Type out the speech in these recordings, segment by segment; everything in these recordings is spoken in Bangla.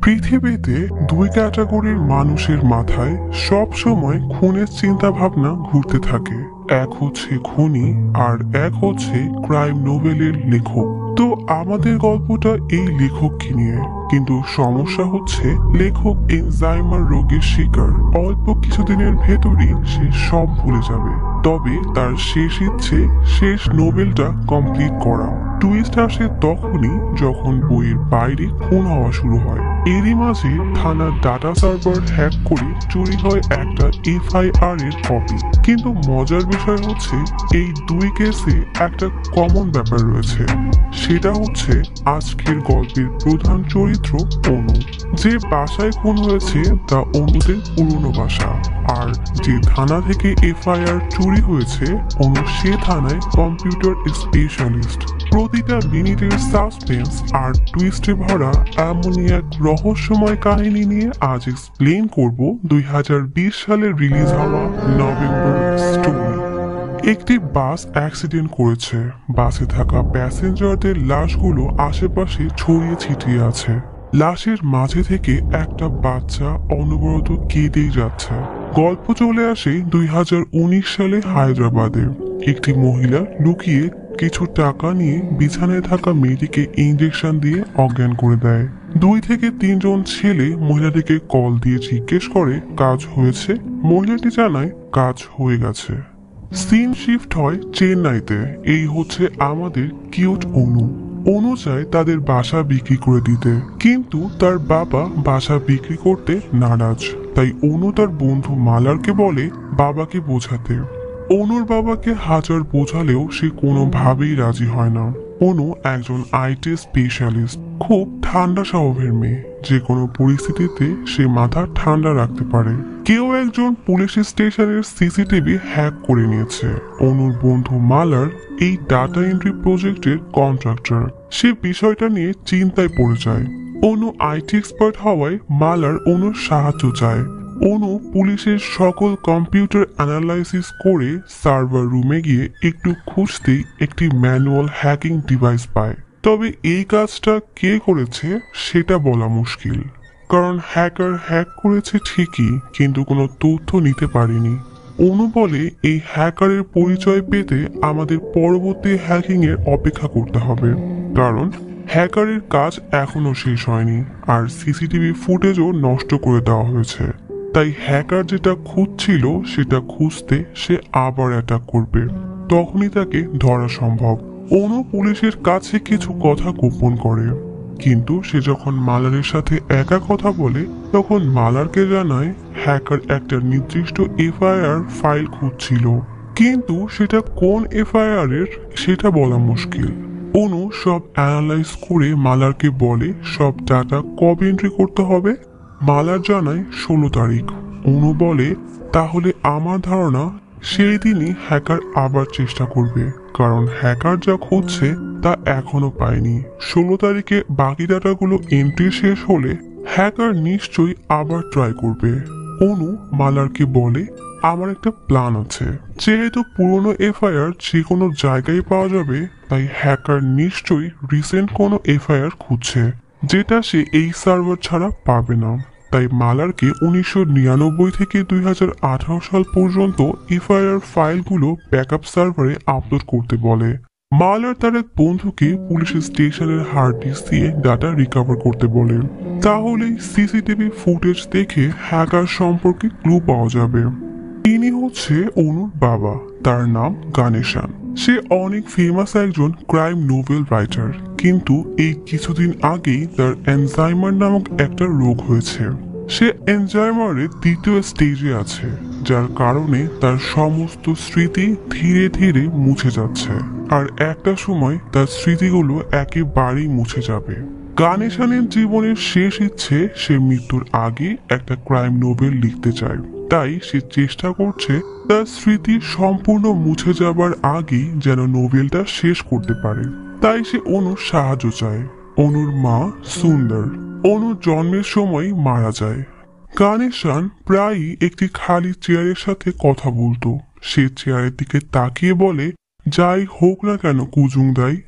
পৃথিবীতে দুই ক্যাটাগরির মানুষের মাথায় সব সময় খুনের চিন্তা ভাবনা ঘুরতে থাকে। এক হচ্ছে খুনি আর এক হচ্ছে ক্রাইম নোভেলের লেখক। তো আমাদের গল্পটা এই লেখককে নিয়ে, কিন্তু সমস্যা হচ্ছে লেখক এলজাইমার রোগের শিকার। অল্প কিছুদিনের ভেতরই সে সব ভুলে যাবে, তবে তার শেষ ইচ্ছে শেষ নোবেলটা কমপ্লিট করা। টুইস্ট আসে তখনই যখন বইয়ের বাইরে খুন হওয়া শুরু হয়। এরই মাঝে থানার ডাটা সার্ভার হ্যাক করে চুরি হয় একটা এফআইআর এর কপি। কিন্তু মজার বিষয় হচ্ছে এই দুই কেসে একটা কমন ব্যাপার রয়েছে, সেটা হচ্ছে আজকের গল্পের প্রধান চরিত্র অনু। যে বাসায় খুন হয়েছে তা অনুদের পুরনো বাসা, আর যে থানা থেকে এফআইআর চুরি হয়েছে অনু সে থানায় কম্পিউটার স্পেশালিস্ট। প্রতিটা মিনিটের সাসপেন্স আর টুইস্টে ভরা এমনই এক রহস্যময় কাহিনী নিয়ে আজ এক্সপ্লেন করব 2020 সালে রিলিজ হওয়া নভেম্বর স্টোরি। একটি বাস অ্যাক্সিডেন্ট করেছে। বাসে থাকা প্যাসেঞ্জারদের লাশগুলো আশেপাশে ছড়িয়ে ছিটিয়ে আছে। লাশের মাঝে থেকে একটা বাচ্চা অনবরত কেঁদেই যাচ্ছে। গল্প চলে আসে 2019 সালে হায়দ্রাবাদে। একটি মহিলা লুকিয়ে কিছু টাকা নিয়ে বিছানায় থাকা মেয়েটিকে ইঞ্জেকশন দিয়ে অজ্ঞান করে দেয়। 2 থেকে 3 জন ছেলে মহিলাটিকে কল দিয়ে জিজ্ঞেস করে কাজ হয়েছে। মহিলাটি জানায় কাজ হয়ে গেছে। সিন শিফট হয় চেন্নাইতে। এই হচ্ছে আমাদের কিউট অনু। অনু চায় তাদের বাসা বিক্রি করে দিতে, কিন্তু তার বাবা বাসা বিক্রি করতে নারাজ। তাই অনু তার বন্ধু মালারকে বলে বাবাকে বোঝাতে। অনুর বাবাকে হাজার বোঝালেও সে কোনোভাবেই রাজি হয় না। অনু একজন আইটি স্পেশালিস্ট, খুব ঠান্ডা স্বভাবের মেয়ে। যে কোনো পরিস্থিতিতে সে মাথা ঠান্ডা রাখতে পারে। কেউ একজন পুলিশ স্টেশনের সিসিটিভি হ্যাক করে নিয়েছে। অনুর বন্ধু মালার এই ডাটা এন্ট্রি প্রজেক্টের কন্ট্রাক্টর। সে বিষয়টা নিয়ে চিন্তায় পড়ে যায়। অনু আইটি এক্সপার্ট হওয়ায় মালার অনুর সাহায্য চায়। অনু পুলিশের সকল কম্পিউটার অ্যানালাইসিস করে সার্ভার রুমে গিয়ে একটু খুঁজতেই একটি ম্যানুয়াল হ্যাকিং ডিভাইস পায়। তবে এই কাজটা কে করেছে সেটা বলা মুশকিল, কারণ হ্যাকার হ্যাক করেছে ঠিকই, কিন্তু কোনো তথ্য নিতে পারেনি। অনু বলে এই হ্যাকারের পরিচয় পেতে আমাদের পরবর্তী হ্যাকিং এর অপেক্ষা করতে হবে, কারণ হ্যাকারের কাজ এখনো শেষ হয়নি আর সিসিটিভি ফুটেজও নষ্ট করে দেওয়া হয়েছে। তাই হ্যাকার যেটা খুঁজছিল সেটা খুঁজতে সে আবার অ্যাটাক করবে, তখনই তাকে ধরা সম্ভব। অনু পুলিশের কাছে কিছু কথা গোপন করে, কিন্তু সে যখন মালারের সাথে একা কথা বলে তখন মালারকে জানায় হ্যাকার একটা নির্দিষ্ট এফআইআর ফাইল খুঁজছিল, কিন্তু সেটা কোন এফআইআর এর সেটা বলা মুশকিল। অনু সব অ্যানালাইজ করে মালারকে বলে সব ডাটা কবে এন্ট্রি করতে হবে। মালার জানায় 16 তারিখ। অনু বলে তাহলে আমার ধারণা সেই দিনই হ্যাকার আবার চেষ্টা করবে, কারণ হ্যাকার যা খুঁজছে তা এখনো পায়নি। 16 তারিখে বাকি ডাটাগুলো এন্ট্রি শেষ হলে হ্যাকার নিশ্চয়ই আবার ট্রাই করবে। অনু মালারকে বলে আমার একটা প্ল্যান আছে। যেহেতু পুরনো এফআইআর যে কোনো জায়গায় পাওয়া যাবে, তাই হ্যাকার নিশ্চয়ই রিসেন্ট কোনো এফআইআর খুঁজছে, যেটা সে এই সার্ভার ছাড়া পাবে না। তাই মালারকে 1999 থেকে 2018 সাল পর্যন্ত এফআইআর ফাইলগুলো ব্যাকআপ সার্ভারে আপলোড করতে বলে। মালার তার এক বন্ধুকে পুলিশ স্টেশনের হার্ড ডিস্ক দিয়ে ডাটা রিকভার করতে বলে। তাহলেই সিসিটিভি ফুটেজ দেখে হ্যাকার সম্পর্কে ক্লু পাওয়া যাবে। তিনি হচ্ছে অনুর বাবা, তার নাম গানেশান। সে অনেক ফেমাস একজন ক্রাইম নোভেল রাইটার, কিন্তু এই কিছুদিন আগেই তার এলজাইমার নামক একটা রোগ হয়েছে। সে এলজাইমারের 2য় স্টেজে আছে, যার কারণে তার সমস্ত স্মৃতি ধীরে ধীরে মুছে যাচ্ছে, আর একটা সময় তার স্মৃতিগুলো একেবারেই মুছে যাবে। গানেশানের জীবনের শেষ ইচ্ছে সে মৃত্যুর আগে একটা ক্রাইম নোভেল লিখতে চায়। তাই সে চেষ্টা করছে তার স্মৃতি সম্পূর্ণ মুছে যাবার আগেই যেন নোভেলটা শেষ করতে পারে। তাই সে অনুর সাহায্য চায়। অনুর মা সুন্দর অনুর জন্মের সময় মারা যায়। গানেশান প্রায়ই একটি খালি চেয়ারের সাথে কথা বলতো। সে চেয়ারের দিকে তাকিয়ে বলে যাই হোক না কেন কুজুংদাই,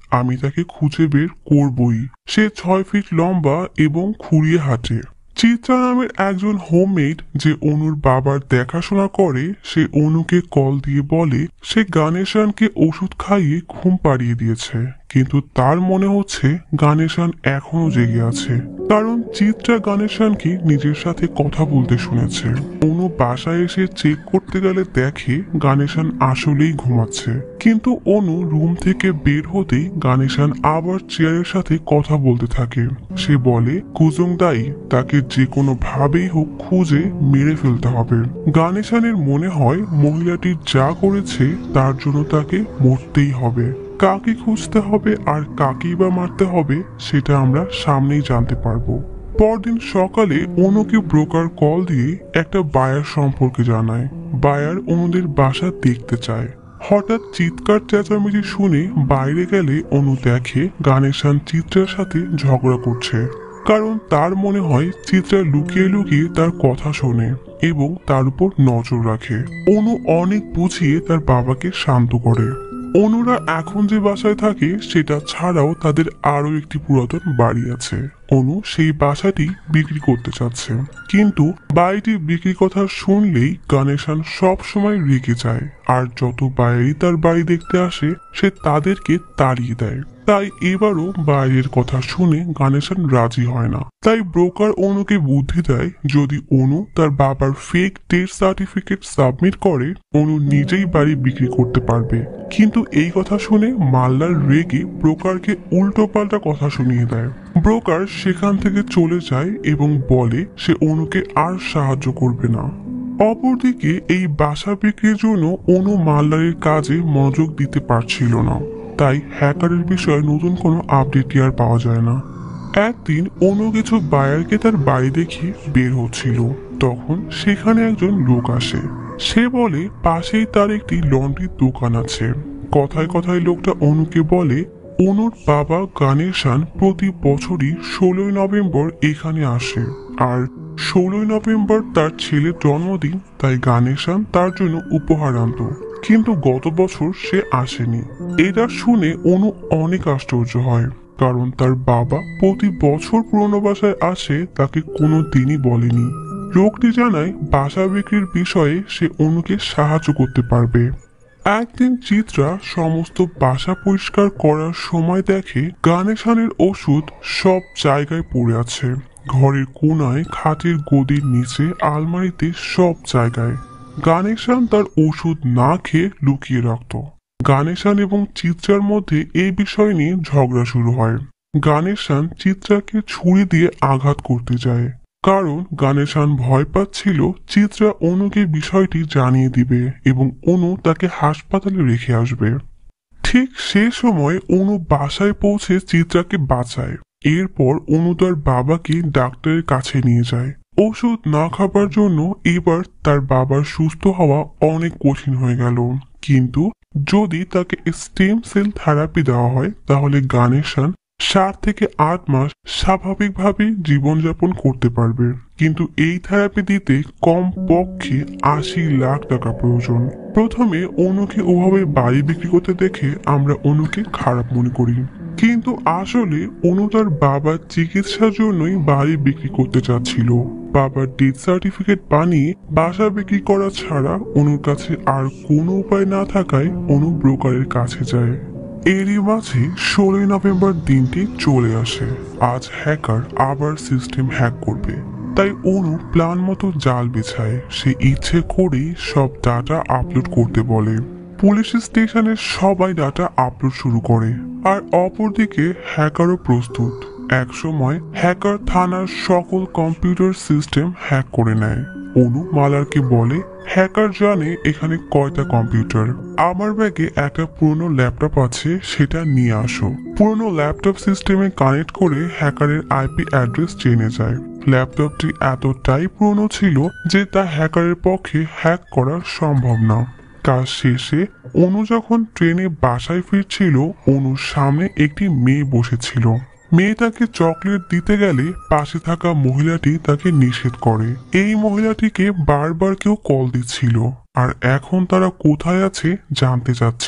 আমি তাকে খুঁজে বের করবই। সে 6 ফিট লম্বা এবং খুঁড়িয়ে হাঁটে। চিত্রা নামের একজন হোমমেড যে অনুর বাবার দেখাশোনা করে, সে অনুকে কল দিয়ে বলে সে গানেশানকে ওষুধ খাইয়ে ঘুম পাড়িয়ে দিয়েছে, কিন্তু তার মনে হচ্ছে গানেশান এখনো জেগে আছে, কারণ চিত্রা গানেশানকে নিজের সাথে কথা বলতে শুনেছে। অনু বাসায় এসে চেক করতে গেলে দেখে গানেশান আসলেই ঘুমাচ্ছে, কিন্তু অনু রুম থেকে বের হতেই গানেশান আবার চেয়ারের সাথে কথা বলতে থাকে। সে বলে কুজুং দাই তাকে যে কোনো ভাবেই হোক খুঁজে মেরে ফেলতে হবে। গানেশানের মনে হয় মহিলাটি যা করেছে তার জন্য তাকে মরতেই হবে। কাকে খুঁজতে হবে আর কাকেই বা মারতে হবে সেটা আমরা সামনেই জানতে পারবো। পরদিন সকালে অনুকে ব্রোকার কল দিয়ে একটা বায়ার সম্পর্কে জানায়। বায়ার অনুদের বাসা দেখতে চায়। হঠাৎ চিৎকার চেঁচামেচি শুনে বাইরে গেলে অনু দেখে গানেশান চিত্রার সাথে ঝগড়া করছে, কারণ তার মনে হয় চিত্রা লুকিয়ে লুকিয়ে তার কথা শোনে এবং তার উপর নজর রাখে। অনু অনেক বুঝিয়ে তার বাবাকে শান্ত করে। অনুরা এখন যে বাসায় থাকে সেটা ছাড়াও তাদের আরো একটি পুরাতন বাড়ি আছে। অনু সেই বাসাটি বিক্রি করতে চাচ্ছে, কিন্তু বাড়িটি বিক্রি কথা শুনলেই গানেশান সব সময় রেগে যায়, আর যত বাইরে তার বাড়ি দেখতে আসে সে তাদেরকে তাড়িয়ে দেয়। তাই এবারও বাইরের কথা শুনে গানেশান রাজি হয় না। তাই ব্রোকার অনুকে বুদ্ধি দেয়, যদি অনু তার বাবার ফেক ডেথ সার্টিফিকেট সাবমিট করে অনু নিজেই বাড়ি বিক্রি করতে পারবে। কিন্তু এই কথা শুনে মাল্লার রেগে ব্রোকারকে উল্টো পাল্টা কথা শুনিয়ে দেয়। ব্রোকার সেখান থেকে চলে যায় এবং বলে সে অনুকে আর সাহায্য করবে না। অপরদিকে এই বাসা বিক্রির জন্য অনু মাল্লারের কাজে মনোযোগ দিতে পারছিল না, তাই হ্যাকারের বিষয়ে নতুন কোনো আপডেট আর পাওয়া যায় না। একদিন অনু কিছু বায়ারকে তার বাড়ি দেখে বের হচ্ছিল, তখন সেখানে একজন লোক আসে। সে বলে পাশেই তার একটি লন্ড্রির দোকান আছে। কথায় কথায় লোকটা অনুকে বলে অনুর বাবা গানেশান প্রতি বছরই 16ই নভেম্বর এখানে আসে, আর 16ই নভেম্বর তার ছেলের জন্মদিন, তাই গানেশান তার জন্য উপহার আনত, কিন্তু গত বছর সে আসেনি। এটা শুনে অনু অনেক আশ্চর্য হয়, কারণ তার বাবা প্রতি বছর পুরনো বাসায় আসে তাকে কোনো দিনই বলেনি। লোকটি জানায় বাসা বিক্রির বিষয়ে সে অনুকে সাহায্য করতে পারবে। একদিন চিত্রা সমস্ত বাসা পরিষ্কার করার সময় দেখে গানেশানের ওষুধ সব জায়গায় পড়ে আছে, ঘরের কোনায়, খাটের গদির নিচে, আলমারিতে, সব জায়গায়। গানেশান তার ওষুধ না খেয়ে লুকিয়ে রাখত। গানেশান এবং চিত্রার মধ্যে এই বিষয় নিয়ে ঝগড়া শুরু হয়। গানেশান চিত্রাকে ছুরি দিয়ে আঘাত করতে যায়, কারণ গানেশান ভয় পাচ্ছিল চিত্রা অনুকে বিষয়টি জানিয়ে দিবে এবং অনু তাকে হাসপাতালে রেখে আসবে। ঠিক সে সময় অনু বাসায় পৌঁছে চিত্রাকে বাঁচায়। এরপর অনু তার বাবাকে ডাক্তারের কাছে নিয়ে যায়। ওষুধ না খাবার জন্য এবার তার বাবার সুস্থ হওয়া অনেক কঠিন হয়ে গেল, কিন্তু যদি তাকে স্টেম সেল থেরাপি দেওয়া হয় তাহলে গানেশান 7 থেকে 8 মাস স্বাভাবিকভাবে জীবনযাপন করতে পারবে। কিন্তু এই থেরাপি দিতে কম পক্ষে 80 লাখ টাকা প্রয়োজন। প্রথমে অনুকে ওভাবে বাড়ি বিক্রি করতে দেখে আমরা অনুকে খারাপ মনে করি, কিন্তু আসলে অনু তার বাবার চিকিৎসার জন্যই বাড়ি বিক্রি করতে চাচ্ছিল। বাবার ডেথ সার্টিফিকেট বানিয়ে বাসা বিক্রি করা ছাড়া অনুর কাছে আর কোনো উপায় না থাকায় অনু ব্রোকারের কাছে যায়। এরই মাঝে 16ই নভেম্বর দিনটি চলে আসে। আজ হ্যাকার আবার সিস্টেম হ্যাক করবে, তাই অনু প্ল্যান মতো জাল বিছায়। সে ইচ্ছে করেই সব ডাটা আপলোড করতে বলে। পুলিশ স্টেশনের সবাই ডাটা আপলোড শুরু করে, আর অপরদিকে হ্যাকারও প্রস্তুত। একসময় হ্যাকার থানার সকল কম্পিউটার সিস্টেম হ্যাক করে নেয়। অনু মালারকে বলে হ্যাকার জানে এখানে কয়টা কম্পিউটার। আমার ব্যাগে একটা পুরনো ল্যাপটপ আছে, সেটা নিয়ে আসো। পুরনো ল্যাপটপ সিস্টেমে কানেক্ট করে হ্যাকারের আইপি অ্যাড্রেস জেনে যায়। ল্যাপটপটি এতটাই পুরনো ছিল যে তা হ্যাকারের পক্ষে হ্যাক করা সম্ভব না। কাজ শেষে অনু যখন ট্রেনে বাসায় ফিরছিল, অনুর সামনে একটি মেয়ে বসেছিল। মেয়েটাকে চকলেট দিতে গেলে পাশে থাকা মহিলাটি তাকে নিষেধ করে। এই মহিলাটিকে বারবার কেউ কল দিচ্ছিল, আর এখন তারা কোথায় আছে জানতে চাচ্ছিল।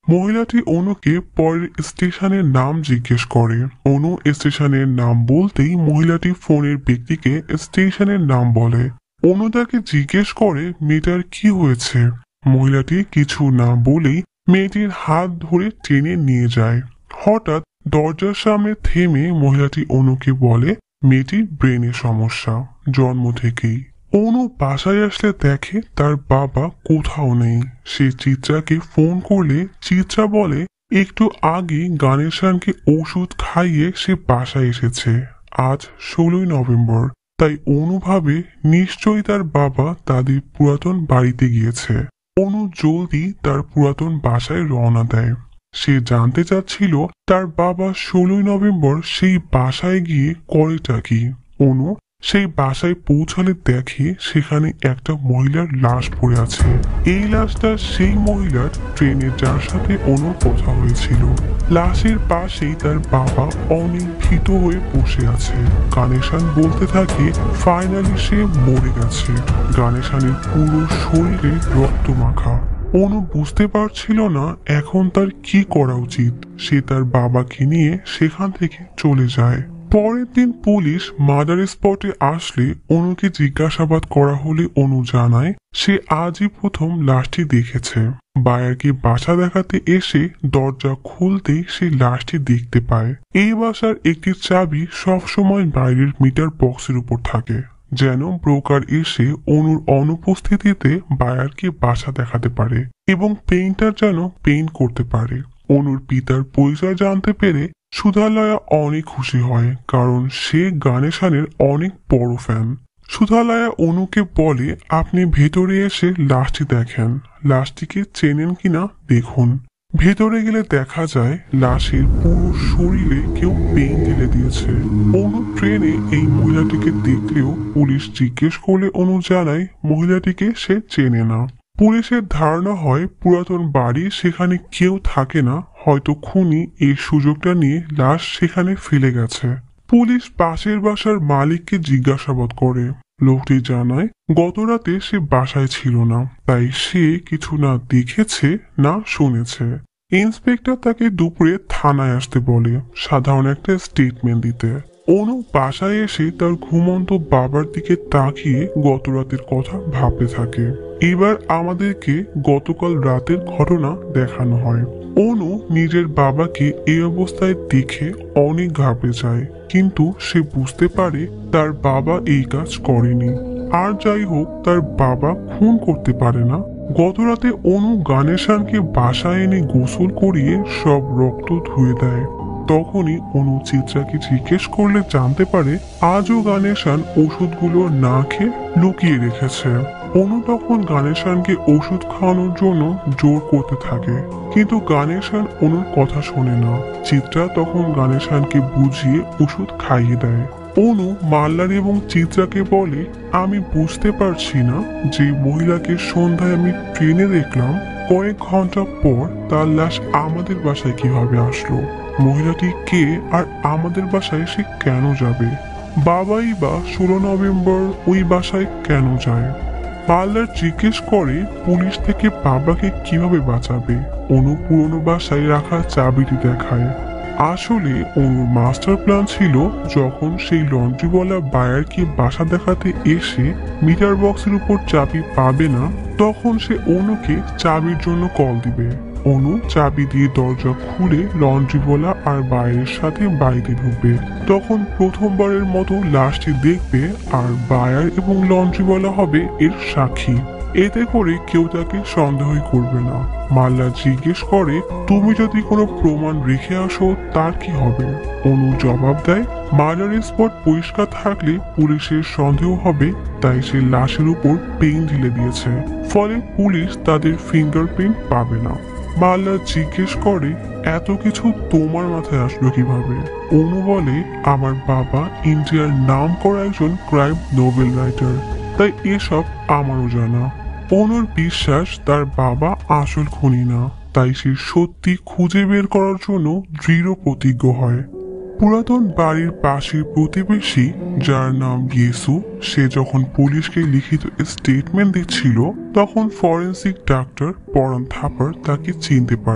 মহিলাটি অনুকে পরের স্টেশনের নাম জিজ্ঞেস করে। অনু স্টেশনের নাম বলতেই মহিলাটি ফোনের ব্যক্তিকে স্টেশনের নাম বলে। অনু তাকে জিজ্ঞেস করে মেয়েটার কি হয়েছে। মহিলাটি কিছু না বলেই মেয়েটির হাত ধরে টেনে নিয়ে যায়। হঠাৎ দরজার সামনে থেমে মহিলাটি অনুকে বলে মেয়েটির ব্রেনের সমস্যা জন্ম থেকেই। অনু বাসায় আসলে দেখে তার বাবা কোথাও নেই। সে চিত্রাকে ফোন করলে চিত্রা বলে একটু আগে গানেশানকে ওষুধ খাইয়ে সে বাসায় এসেছে। আজ 16ই নভেম্বর, তাই অনু ভাবে নিশ্চয়ই তার বাবা তাদের পুরাতন বাড়িতে গিয়েছে। অনু জলদি তার পুরাতন বাসায় রওনা দেয়। সে জানতে চাচ্ছিল তার বাবা 16ই নভেম্বর সেই বাসায় গিয়ে করেটা কি। অনু সেই বাসায় পৌঁছালে দেখে সেখানে একটা মহিলার লাশ পড়ে আছে। এই লাশটা সেই মহিলার ট্রেনে যার সাথে অনুর কথা হয়েছিল। লাশের পাশেই তার বাবা অনেক ভীত হয়ে বসে আছে। গানেশান বলতে থাকে ফাইনালি সে মরে গেছে। গানেশানের পুরো শরীরে রক্ত মাখা। অনু বুঝতে পারছিল না এখন তার কি করা উচিত। সে তার বাবাকে নিয়ে সেখান থেকে চলে যায়। পরের দিন পুলিশ মার্ডার স্পটে আসলে অনুকে জিজ্ঞাসাবাদ করা হলে অনু জানায় সে আজই প্রথম লাশটি দেখেছে। বায়ারকে বাসা দেখাতে এসে দরজা খুলতেই সে লাশটি দেখতে পায়। এই বাসার একটি চাবি সবসময় বাইরের মিটার বক্সের উপর থাকে, যেন ব্রোকার এসে অনুর অনুপস্থিতিতে বায়ারকে বাসা দেখাতে পারে এবং পেইন্টার যেন পেইন্ট করতে পারে। অনুর পিতার পরিচয় জানতে পেরে সুধালয়া অনেক খুশি হয়, কারণ সে গানেশানের অনেক বড় ফ্যান। সুধালয়া অনুকে বলে আপনি ভেতরে এসে লাশটি দেখেন, লাশটিকে চেনেন কিনা দেখুন। ভেতরে গেলে দেখা যায় লাশের পুরো শরীরে কেউ পেইন ঢেলে দিয়েছে। অনু ট্রেনে এই মহিলাটিকে দেখলেও পুলিশ জিজ্ঞেস করলে অনু জানায় মহিলাটিকে সে চেনে না। পুলিশের ধারণা হয় পুরাতন বাড়ি, সেখানে কেউ থাকে না, হয়তো খুনি এই সুযোগটা নিয়ে লাশ সেখানে ফেলে গেছে। পুলিশ পাশের বাসার মালিককে জিজ্ঞাসাবাদ করে। লোকটি জানায় গত রাতে সে বাসায় ছিল না, তাই সে কিছু না দেখেছে না শুনেছে। ইন্সপেক্টর তাকে দুপুরে থানায় আসতে বলে সাধারণ একটা স্টেটমেন্ট দিতে। অনু বাসায় এসে তার ঘুমন্ত বাবার দিকে তাকিয়ে গত রাতের কথা ভাবতে থাকে। এবার আমাদেরকে গতকাল রাতের ঘটনা দেখানো হয়। অনু নিজের বাবাকে এই অবস্থায় দেখে অনেক ঘাবড়ে যায়, কিন্তু সে বুঝতে পারে তার বাবা এই কাজ করেনি। আর যাই হোক, তার বাবা খুন করতে পারে না। গত রাতে অনু গানেশানকে বাসায় এনে গোসল করিয়ে সব রক্ত ধুয়ে দেয়। তখনই অনু চিত্রাকে জিজ্ঞেস করলে জানতে পারে আজও গানেশান ওষুধগুলো না খেয়ে লুকিয়ে রেখেছে। অনু তখন গানেশানকে ওষুধ খাওয়ানোর জন্য জোর করতে থাকে, কিন্তু গানেশান অনুর কথা শোনে না। চিত্রা তখন গানেশানকে বুঝিয়ে ওষুধ খাইয়ে দেয়। অনু মাল্লার এবং চিত্রাকে বলে আমি বুঝতে পারছি না যে মহিলাকে সন্ধ্যায় আমি ট্রেনে দেখলাম, কয়েক ঘন্টা পর তার লাশ আমাদের বাসায় কিভাবে আসলো, মহিলাটি কে আর আমাদের বাসায় সে কেন যাবে, বাবাই বা 16 নভেম্বর ওই বাসায় কেন যায়। মাল্লার জিজ্ঞেস করে পুলিশ থেকে বাবাকে কিভাবে বাঁচাবে। অনু পুরনো বাসায় রাখা চাবিটি দেখায়। আসলে অনুর মাস্টার প্ল্যান ছিল যখন সেই লন্ড্রিওয়ালা বায়ারকে বাসা দেখাতে এসে মিটার বক্সের উপর চাবি পাবে না, তখন সে অনুকে চাবির জন্য কল দিবে। অনু চাবি দিয়ে দরজা খুলে লন্ড্রিওয়ালা আর বায়ারের সাথে বাড়িতে ঢুকবে। তখন প্রথমবারের মতো লাশটি দেখবে আর বায়ার এবং লন্ড্রিওয়ালা হবে এর সাক্ষী। এতে করে কেউ তাকে সন্দেহই করবে না। মাল্লা জিজ্ঞেস করে তুমি যদি কোনো প্রমাণ রেখে আসো তার কি হবে। অনু জবাব দেয় মার্ডার স্পট পরিষ্কার থাকলে পুলিশের সন্দেহ হবে, তাই সে লাশের উপর পেইন্ট ঢেলে দিয়েছে, ফলে পুলিশ তাদের ফিঙ্গারপ্রিন্ট পাবে না। মাল্লা জিজ্ঞেস করে এত কিছু তোমার মাথায় আসলো কিভাবে। অনু বলে আমার বাবা ইন্ডিয়ার নাম করা একজন ক্রাইম নোবেল রাইটার, তাই এসব আমারও জানা। অনুর বিশ্বাস তার বাবা আসল খুনি না, তাই সে সত্যি খুঁজে বের করার জন্য দৃঢ় প্রতিজ্ঞ হয়। পুরাতন বাড়ির পাশের প্রতিবেশী যার নাম ইয়েসু, সে যখন পুলিশকে লিখিত স্টেটমেন্ট দিচ্ছিল তখন ফরেন্সিক ডাক্তার পরান থাপার তাকে চিনতে পারে।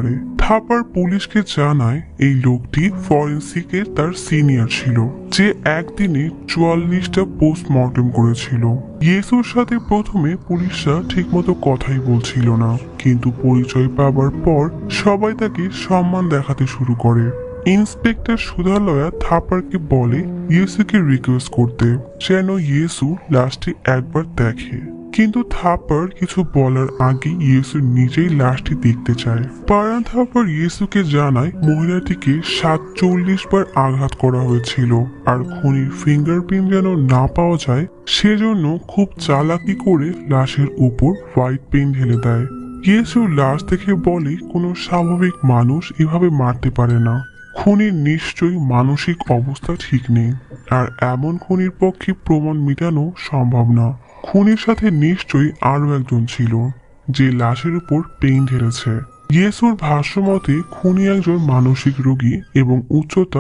থাপার পুলিশকে জানায় এই লোকটি ফরেন্সিকের তার সিনিয়র ছিল, যে একদিনে 44টা পোস্টমর্টম করেছিল। ইয়েসুর সাথে প্রথমে পুলিশরা ঠিকমতো কথাই বলছিল না, কিন্তু পরিচয় পাবার পর সবাই তাকে সম্মান দেখাতে শুরু করে। ইন্সপেক্টর সুধালয়া থাপারকে বলে ইয়েসুকে রিকোয়েস্ট করতে, যেন ইয়েসু লাশটি একবার দেখে। কিন্তু থাপার কিছু বলার আগে ইয়েসু নিজেই লাশটি দেখতে চায়। পারান থাপার ইয়েসুকে জানায় মহিলাটিকে 47 বার আঘাত করা হয়েছিল, আর খুনির ফিঙ্গারপ্রিন্ট যেন না পাওয়া যায় সেজন্য খুব চালাকি করে লাশের উপর হোয়াইট পেইন্ট ঢেলে দেয়। ইয়েসু লাশ দেখে বলে কোনো স্বাভাবিক মানুষ এভাবে মারতে পারে না, খুনির নিশ্চয়ই মানসিক অবস্থা ঠিক নেই, আর এমন খুনির পক্ষে প্রমাণ মেটানো সম্ভব না। খুনির সাথে নিশ্চয়ই আরো একজন ছিল, যে লাশের উপর পেইন্ট ঢেলেছে। ইয়েসুর ভাষ্যমতে খুনি একজন মানসিক রোগী এবং উচ্চতা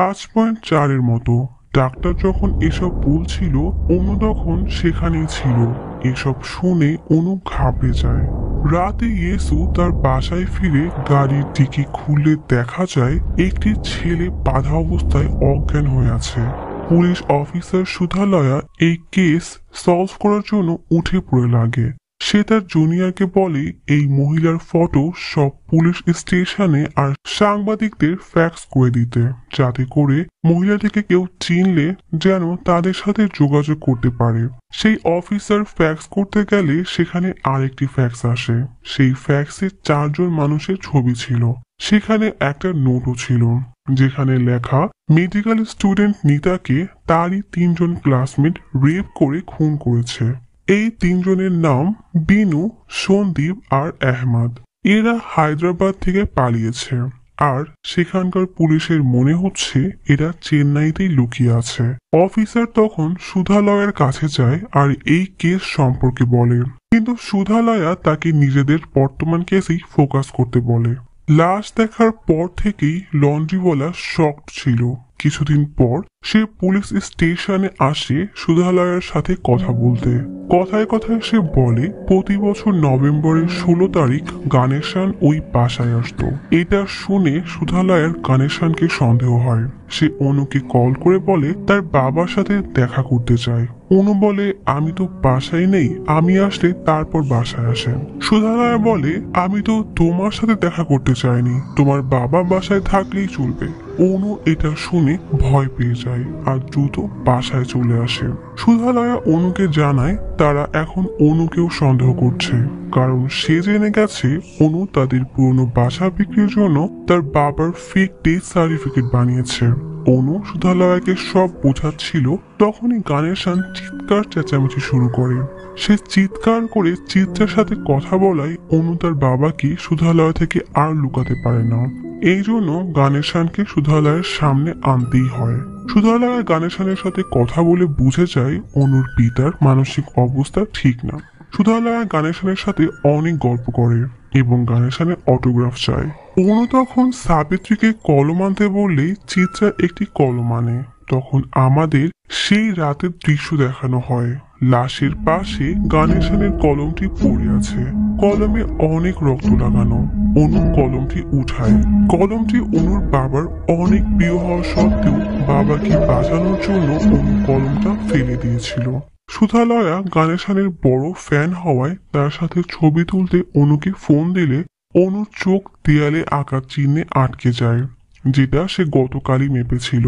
5.4 মতো। ডাক্তার যখন এসব বলছিল অনু তখন সেখানেই ছিল। এসব শুনে অনু ঘাবড়ে যায়। রাতে ইয়েসু তার বাসায় ফিরে গাড়ির ডিকি খুলে দেখা যায় একটি ছেলে বাঁধা অবস্থায় অজ্ঞান হয়ে আছে। পুলিশ অফিসার সুধালয়া এই কেস সলভ করার জন্য উঠে পড়ে লাগে। সে তার জুনিয়রকে বলে এই মহিলার ফটো সব পুলিশ স্টেশনে আর সাংবাদিকদের ফ্যাক্স করে দিতে, যাতে করে মহিলাটিকে কেউ চিনলে যেন তাদের সাথে যোগাযোগ করতে পারে। সেই অফিসার ফ্যাক্স করতে গেলে সেখানে আরেকটি ফ্যাক্স আসে। সেই ফ্যাক্সে 4 জন মানুষের ছবি ছিল। সেখানে একটা নোটও ছিল, যেখানে লেখা মেডিকেল স্টুডেন্ট নিতাকে তারই 3 জন ক্লাসমেট রেপ করে খুন করেছে। এই 3 জনের নাম বিনু, সন্দীপ আর আহমদ। এরা হায়দ্রাবাদ থেকে পালিয়েছে, আর সেখানকার পুলিশের মনে হচ্ছে এরা চেন্নাইতেই লুকিয়ে আছে। অফিসার তখন সুধালয়ের কাছে যায় আর এই কেস সম্পর্কে বলে, কিন্তু সুধালয়া তাকে নিজেদের বর্তমান কেসেই ফোকাস করতে বলে। লাশ দেখার পর থেকেই লন্ড্রিওয়ালা শকড ছিল। কিছুদিন পর সে পুলিশ স্টেশনে আসে সুধালয়ের সাথে কথা বলতে। কথায় কথায় সে বলে প্রতি বছর নভেম্বরের 16 তারিখ গানেশান ওই বাসায় আসতো। এটা শুনে সুধালয়ের গানেশানকে সন্দেহ হয়। সে অনুকে কল করে বলে তার বাবার সাথে দেখা করতে চায়। অনু বলে আমি তো বাসায় নেই, আমি আসলে তারপর বাসায় আসেন। সুধালয়া বলে আমি তো তোমার সাথে দেখা করতে চাইনি, তোমার বাবা বাসায় থাকলেই চলবে। অনু এটা শুনে ভয় পেয়ে যায় আর দ্রুত বাসায় চলে আসে। সুধালয়া অনুকে জানায় তারা এখন অনুকেও সন্দেহ করছে, কারণ সে জেনে গেছে অনু তাদের পুরনো বাসা বিক্রির জন্য তার বাবার ফেক ডেথ সার্টিফিকেট বানিয়েছে। অনু সুধালয়াকে সব বোঝাচ্ছিল, তখনই গানেশান চিৎকার চেঁচামেচি শুরু করে। সে চিৎকার করে চিত্রার সাথে কথা বলায় অনু তার বাবাকে সুধালয় থেকে আর লুকাতে পারে না। এই জন্য গানেশানকে সুধালয়ের সামনে আনতেই হয়। সুধালয় গানেশানের সাথে কথা বলে বুঝে যায় অনুর পিতার মানসিক অবস্থা ঠিক না। সুধালয় গানেশানের সাথে অনেক গল্প করে এবং গানেশানের অটোগ্রাফ চায়। অনু তখন সাবিত্রীকে কলম আনতে বললেই চিত্রা একটি কলম আনে। তখন আমাদের সেই রাতের দৃশ্য দেখানো হয়। লাশের পাশে গানেশানের কলমটি পড়ে আছে, কলমে অনেক রক্ত লাগানো। অনু কলমটি উঠায়। কলমটি অনুর বাবার অনেক প্রিয় হওয়া সত্ত্বেও বাবাকে বাঁচানোর জন্য অনু কলমটা ফেলে দিয়েছিল। সুধালয়া গানেশানের বড় ফ্যান হওয়ায় তার সাথে ছবি তুলতে অনুকে ফোন দিলে অনুর চোখ দেয়ালে আঁকা চিহ্নে আটকে যায়, যেটা সে গতকালই মেপেছিল।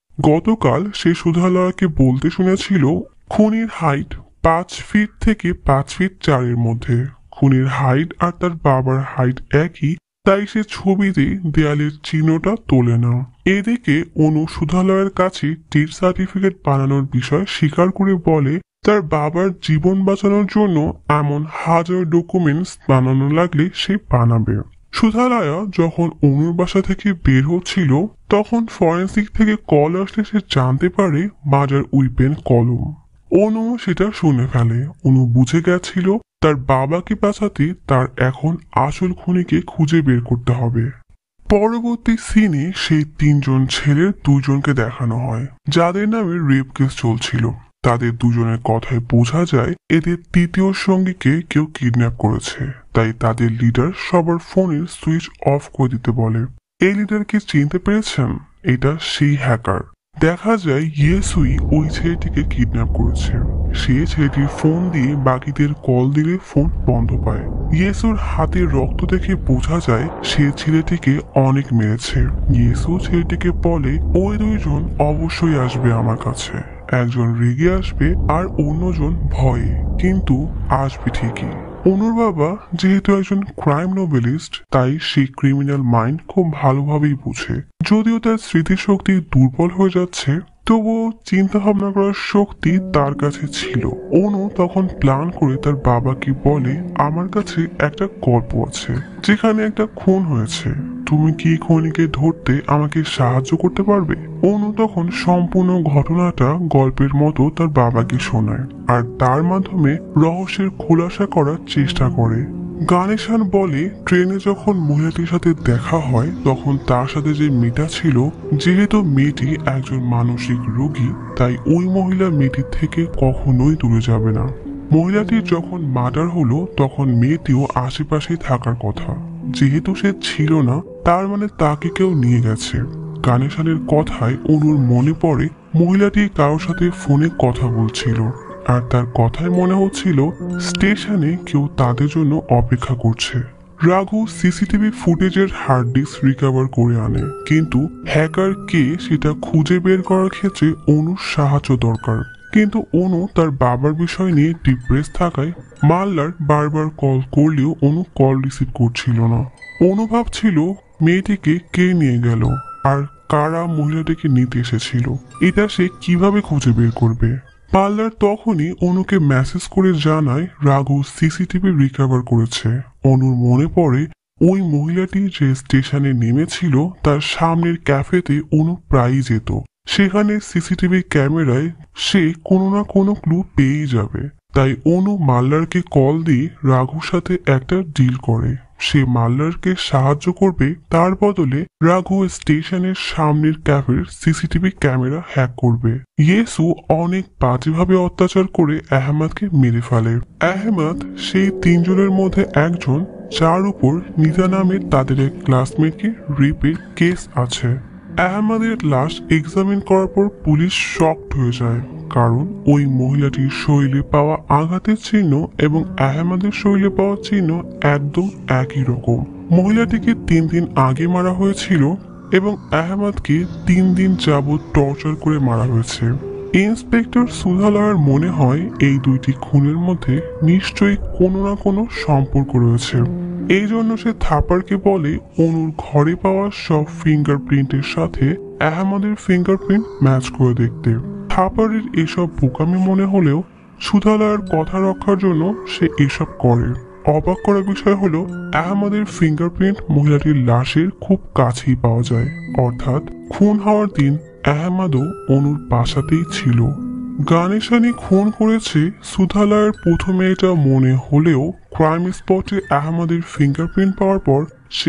গতকাল সে সুধালয়াকে বলতে শুনেছিল খুনির হাইট 5 ফিট থেকে 5 ফিট 4 মধ্যে। খুনির হাইট আর তার বাবার হাইট একই, তাই সে ছবিতে দেয়ালের চিহ্নটা তোলে না। এদিকে অনু সুধালয়ের কাছে ডেথ সার্টিফিকেট বানানোর বিষয় স্বীকার করে বলে তার বাবার জীবন বাঁচানোর জন্য এমন হাজার ডকুমেন্টস বানানো লাগলে সে বানাবে। সুধালয়া যখন অনুর বাসা থেকে বের হচ্ছিল তখন ফরেন্সিক থেকে কল আসলে সে জানতে পারে মার্ডার উইপেন কলম। অনু সেটা শুনে ফেলে। অনু বুঝে গেছিল তার বাবাকে বাঁচাতে তার এখন আসল খুনিকে খুঁজে বের করতে হবে। পরবর্তী সিনে সেই 3 জন ছেলের 2 জনকে দেখানো হয়, যাদের নামে রেপ কেস চলছিল। তাদের দুজনের কথায় বোঝা যায় এদের তৃতীয় সঙ্গীকে কেউ কিডন্যাপ করেছে। তাই তাদের লিডার সবার ফোনের সুইচ অফ করে দিতে বলে। এই লিডারকে চিনতে পেরেছেন? এটা সেই হ্যাকার। দেখা যায় ইয়েসুই ওই ছেলেটিকে কিডন্যাপ করেছে। সে ছেলেটির ফোন দিয়ে বাকিদের কল দিলে ফোন বন্ধ পায়। ইয়েসুর হাতের রক্ত দেখে বোঝা যায় সে ছেলেটিকে অনেক মেরেছে। ইয়েসু ছেলেটিকে বলে ওই দুইজন অবশ্যই আসবে আমার কাছে। একজন রেগে আসবে আর অন্যজন ভয়ে, কিন্তু আসবে ঠিকই। অনুর বাবা যেহেতু একজন ক্রাইম নোবেলিস্ট, তাই সে ক্রিমিনাল মাইন্ড খুব ভালোভাবেই বুঝে। যদিও তার স্মৃতিশক্তি দুর্বল হয়ে যাচ্ছে, তবুও চিন্তা ভাবনা করার শক্তি তার কাছে ছিল। অনু তখন প্ল্যান করে তার বাবাকে বলে, আমার কাছে একটা গল্প আছে যেখানে একটা খুন হয়েছে। তুমি কি খুনিকে ধরতে আমাকে সাহায্য করতে পারবে? অনু তখন সম্পূর্ণ ঘটনাটা গল্পের মতো তার বাবাকে শোনায় আর তার মাধ্যমে রহস্যের খোলাসা করার চেষ্টা করে। গানেশান বলে, ট্রেনে যখন মহিলাটির সাথে দেখা হয় তখন তার সাথে যে মেয়েটা ছিল, যেহেতু মেয়েটি একজন মানসিক রোগী, তাই ওই মহিলা মেয়েটির থেকে কখনোই দূরে যাবে না। মহিলাটির যখন মার্ডার হলো তখন মেয়েটিও আশেপাশেই থাকার কথা। যেহেতু সে ছিল না, তার মানে তাকে কেউ নিয়ে গেছে। গানেশানের কথায় অনুর মনে পড়ে মহিলাটি কারোর সাথে ফোনে কথা বলছিল, আর তার কথায় মনে হচ্ছিল স্টেশনে কেউ তাদের জন্য অপেক্ষা করছে। রাঘু সিসিটিভি ফুটেজের হার্ড ডিস্ক রিকভার করে আনে, কিন্তু হ্যাকার কে সেটা খুঁজে বের করার ক্ষেত্রে অনুর সাহায্য দরকার। কিন্তু অনু তার বাবার বিষয় নিয়ে ডিপ্রেস থাকায় মাল্লার বারবার কল করলেও অনু কল রিসিভ করছিল না। অনু ভাবছিল মেয়েটিকে কে নিয়ে গেল আর কারা মহিলাটিকে নিতে এসেছিল, এটা সে কিভাবে খুঁজে বের করবে। পার্লার তখনই অনুকে মেসেজ করে জানায় রাঘু সিসিটিভি রিকভার করেছে। অনুর মনে পড়ে ওই মহিলাটি যে স্টেশনে নেমেছিল তার সামনের ক্যাফেতে অনু প্রায়ই যেত। সেখানে সিসিটিভি ক্যামেরায় সে কোনো না কোনো ক্লু পেয়েই যাবে। তাই অনু মাল্লারকে কল দিয়ে রাঘুর সাথে একটা ডিল করে। সে মাল্লারকে সাহায্য করবে, তার বদলে রাঘু স্টেশনের সামনের ক্যাফের সিসিটিভি ক্যামেরা হ্যাক করবে। ইয়েসু অনেক বাজেভাবে অত্যাচার করে আহমেদকে মেরে ফেলে। আহমেদ সেই তিনজনের মধ্যে একজন, যার উপর নিতা নামের তাদের এক ক্লাসমেটকে রেপের কেস আছে। আহমেদের লাশ এক্সামিন করার পর পুলিশ শকড হয়ে যায়, কারণ ওই মহিলাটির শরীরে পাওয়া আঘাতের চিহ্ন এবং আহমেদের শরীরে পাওয়া চিহ্ন একদম একই রকম। মহিলাটিকে 3 দিন আগে মারা হয়েছিল এবং আহমেদকে 3 দিন যাবৎ টর্চার করে মারা হয়েছে। ইন্সপেক্টর সুধালয়ের মনে হয় এই দুইটি খুনের মধ্যে নিশ্চয়ই কোনো না কোনো সম্পর্ক রয়েছে। এই জন্য সে থাপারকে বলে অনুর ঘরে পাওয়া সব ফিঙ্গারপ্রিন্টের সাথে আহমেদের ফিঙ্গারপ্রিন্ট ম্যাচ করে দেখতে। থাপারের এসব বোকামি মনে হলেও সুধালয়ের কথা রক্ষার জন্য সে এসব করে। অবাক করার বিষয় হলো আহমেদের ফিঙ্গারপ্রিন্ট মহিলাটির লাশের খুব কাছেই পাওয়া যায়, অর্থাৎ খুন হওয়ার দিন আহমেদও অনুর বাসাতেই ছিল। গানেশানি খুন করেছে সুধালয়ের প্রথমে এটা মনে হলেও ক্রাইম স্পটে আহমেদের ফিঙ্গারপ্রিন্ট পাওয়ার পর সে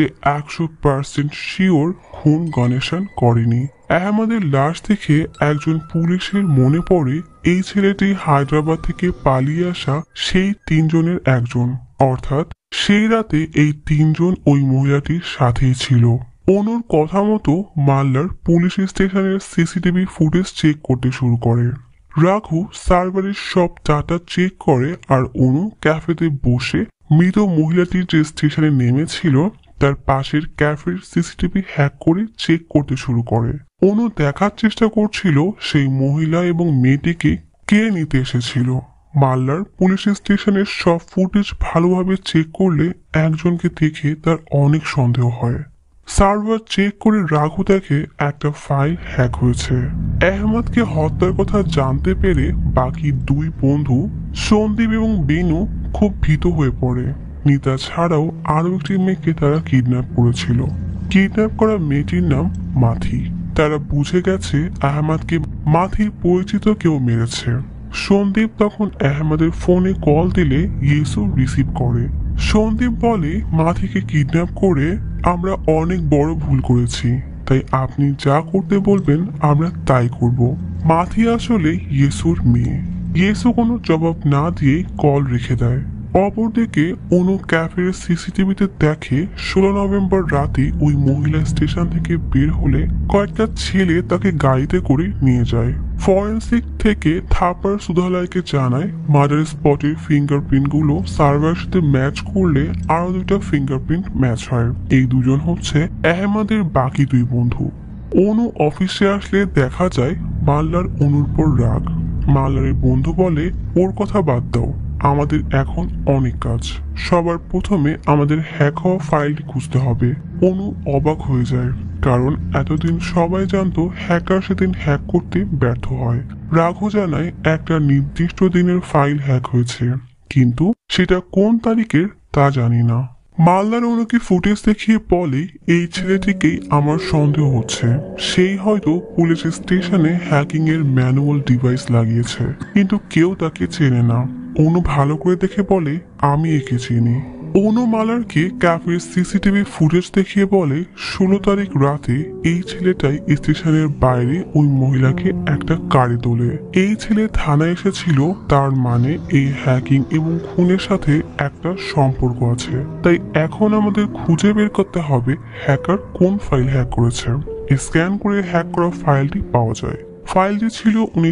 100% শিওর খুন গণেশান করেনি। আহমেদের লাশ দেখে একজন পুলিশের মনে পড়ে এই ছেলেটি হায়দ্রাবাদ থেকে পালিয়ে আসা সেই 3 জনের একজন, অর্থাৎ সেই রাতে এই 3 জন ওই মহিলাটির সাথেই ছিল। অনুর কথা মতো মাল্লার পুলিশ স্টেশনের সিসিটিভি ফুটেজ চেক করতে শুরু করে। রাঘু সার্ভারের সব ডাটা চেক করে আর অনু ক্যাফেতে বসে মৃত মহিলাটির যে স্টেশনে নেমেছিল তার পাশের ক্যাফের সিসিটিভি হ্যাক করে চেক করতে শুরু করে। অনু দেখার চেষ্টা করছিল সেই মহিলা এবং মেয়েটিকে কে নিতে এসেছিল। মাল্লার পুলিশ স্টেশনের সব ফুটেজ ভালোভাবে চেক করলে একজনকে দেখে তার অনেক সন্দেহ হয়। সার্ভার চেক করে রাঘু দেখে একটা ফাইল হ্যাক হয়েছে। আহমেদকে হত্যার কথা জানতে পেরে বাকি 2 বন্ধু সন্দীপ এবং বেনু খুব ভীত হয়ে পড়ে। নিতা ছাড়াও আরো একটি মেয়েকে তারা কিডন্যাপ করেছিল। কিডন্যাপ করা মেয়েটির নাম মাথি। তারা বুঝে গেছে আহমেদকে মাথির পরিচিত কেউ মেরেছে। সন্দীপ তখন আহমেদের ফোনে কল দিলে ইয়েসু রিসিভ করে। সন্দীপ বলে মাথিকে কিডন্যাপ করে আমরা অনেক বড় ভুল করেছি। তাই আপনি যা করতে বলবেন আমরা তাই করব। মাথি আসলে ইয়েসুর মেয়ে। ইয়েসু কোনো জবাব না দিয়ে কল রেখে দেয়। অপরদিকে অনু ক্যাফের সিসিটিভিতে দেখে 16 নভেম্বর রাতে ওই মহিলা স্টেশন থেকে বের হলে কয়েকটা ছেলে তাকে গাড়িতে করে নিয়ে যায়। ফরেন্সিক থেকে থাপার সুধালয়কে জানায় মার্ডার স্পটের ফিঙ্গারপ্রিন্ট গুলো সার্ভারের সাথে ম্যাচ করলে আরো 2টা ফিঙ্গারপ্রিন্ট ম্যাচ হয়। এই দুজন হচ্ছে আহমেদের বাকি 2 বন্ধু। অনু অফিসে আসলে দেখা যায় মাল্লার অনুর পর রাগ। মাল্লারের বন্ধু বলে ওর কথা বাদ দাও, আমাদের এখন অনেক কাজ। সবার প্রথমে আমাদের হ্যাক হওয়া ফাইলটি খুঁজতে হবে। অনু অবাক হয়ে যায়, কারণ এতদিন সবাই জানতো হ্যাকার সেদিন হ্যাক করতে ব্যর্থ হয়। রাঘু জানায় একটা নির্দিষ্ট দিনের ফাইল হ্যাক হয়েছে, কিন্তু সেটা কোন তারিখের তা জানি না। মাল্লার অনুকে ফুটেজ দেখিয়ে বলে এই ছেলেটিকেই আমার সন্দেহ হচ্ছে, সেই হয়তো পুলিশ স্টেশনে হ্যাকিং এর ম্যানুয়াল ডিভাইস লাগিয়েছে, কিন্তু কেউ তাকে চেনে না। অনু ভালো করে দেখে বলে আমি একে চিনি। অনু মালারকে ক্যাফের সিসিটিভি ফুটেজ দেখিয়ে বলে 16 তারিখ রাতে এই ছেলেটাই স্টেশনের বাইরে ওই মহিলাকে একটা কারে তোলে। এই ছেলে থানায় এসেছিল, তার মানে এই হ্যাকিং এবং খুনের সাথে একটা সম্পর্ক আছে। তাই এখন আমাদের খুঁজে বের করতে হবে হ্যাকার কোন ফাইল হ্যাক করেছে। স্ক্যান করে হ্যাক করা ফাইলটি পাওয়া যায়। ফাইলটি ছিল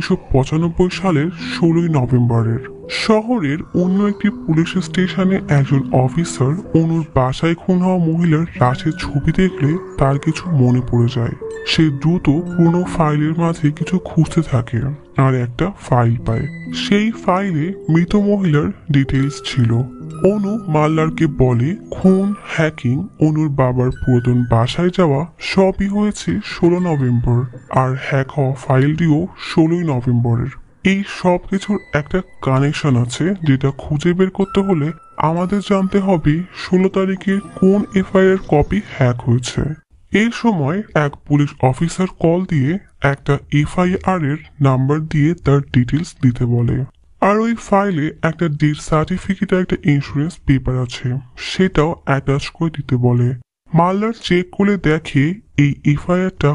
1995 সালের 16 নভেম্বরের। শহরের অন্য একটি পুলিশ স্টেশনে একজন অফিসার অনুর বাসায় খুন হওয়া মহিলার লাশের ছবি দেখলে তার কিছু মনে পড়ে যায়। সে দ্রুত পুরনো ফাইলের মাঝে কিছু খুঁজতে থাকে আর একটা ফাইল পায়। সেই ফাইলে মৃত মহিলার ডিটেইলস ছিল। অনু মাল্লারকে বলে খুন, হ্যাকিং, অনুর বাবার পুরাতন বাসায় যাওয়া সবই হয়েছে 16 নভেম্বর, আর হ্যাক হওয়া ফাইলটিও 16 নভেম্বরের। এই সব কিছুর একটা কানেকশন আছে, যেটা খুঁজে বের করতে হলে আমাদের জানতে হবে 16 তারিখের কোন এফআইআর কপি হ্যাক হয়েছে। এই সময় এক পুলিশ অফিসার কল দিয়ে একটা এফআইআর এর নাম্বার দিয়ে তার ডিটেলস দিতে বলে, আর ওই ফাইলে একটা ডেথ সার্টিফিকেট আর একটা ইন্স্যুরেন্স পেপার আছে, সেটাও অ্যাটাচ করে দিতে বলে। মাল্লার চেক করে দেখে এই এফআইআরটা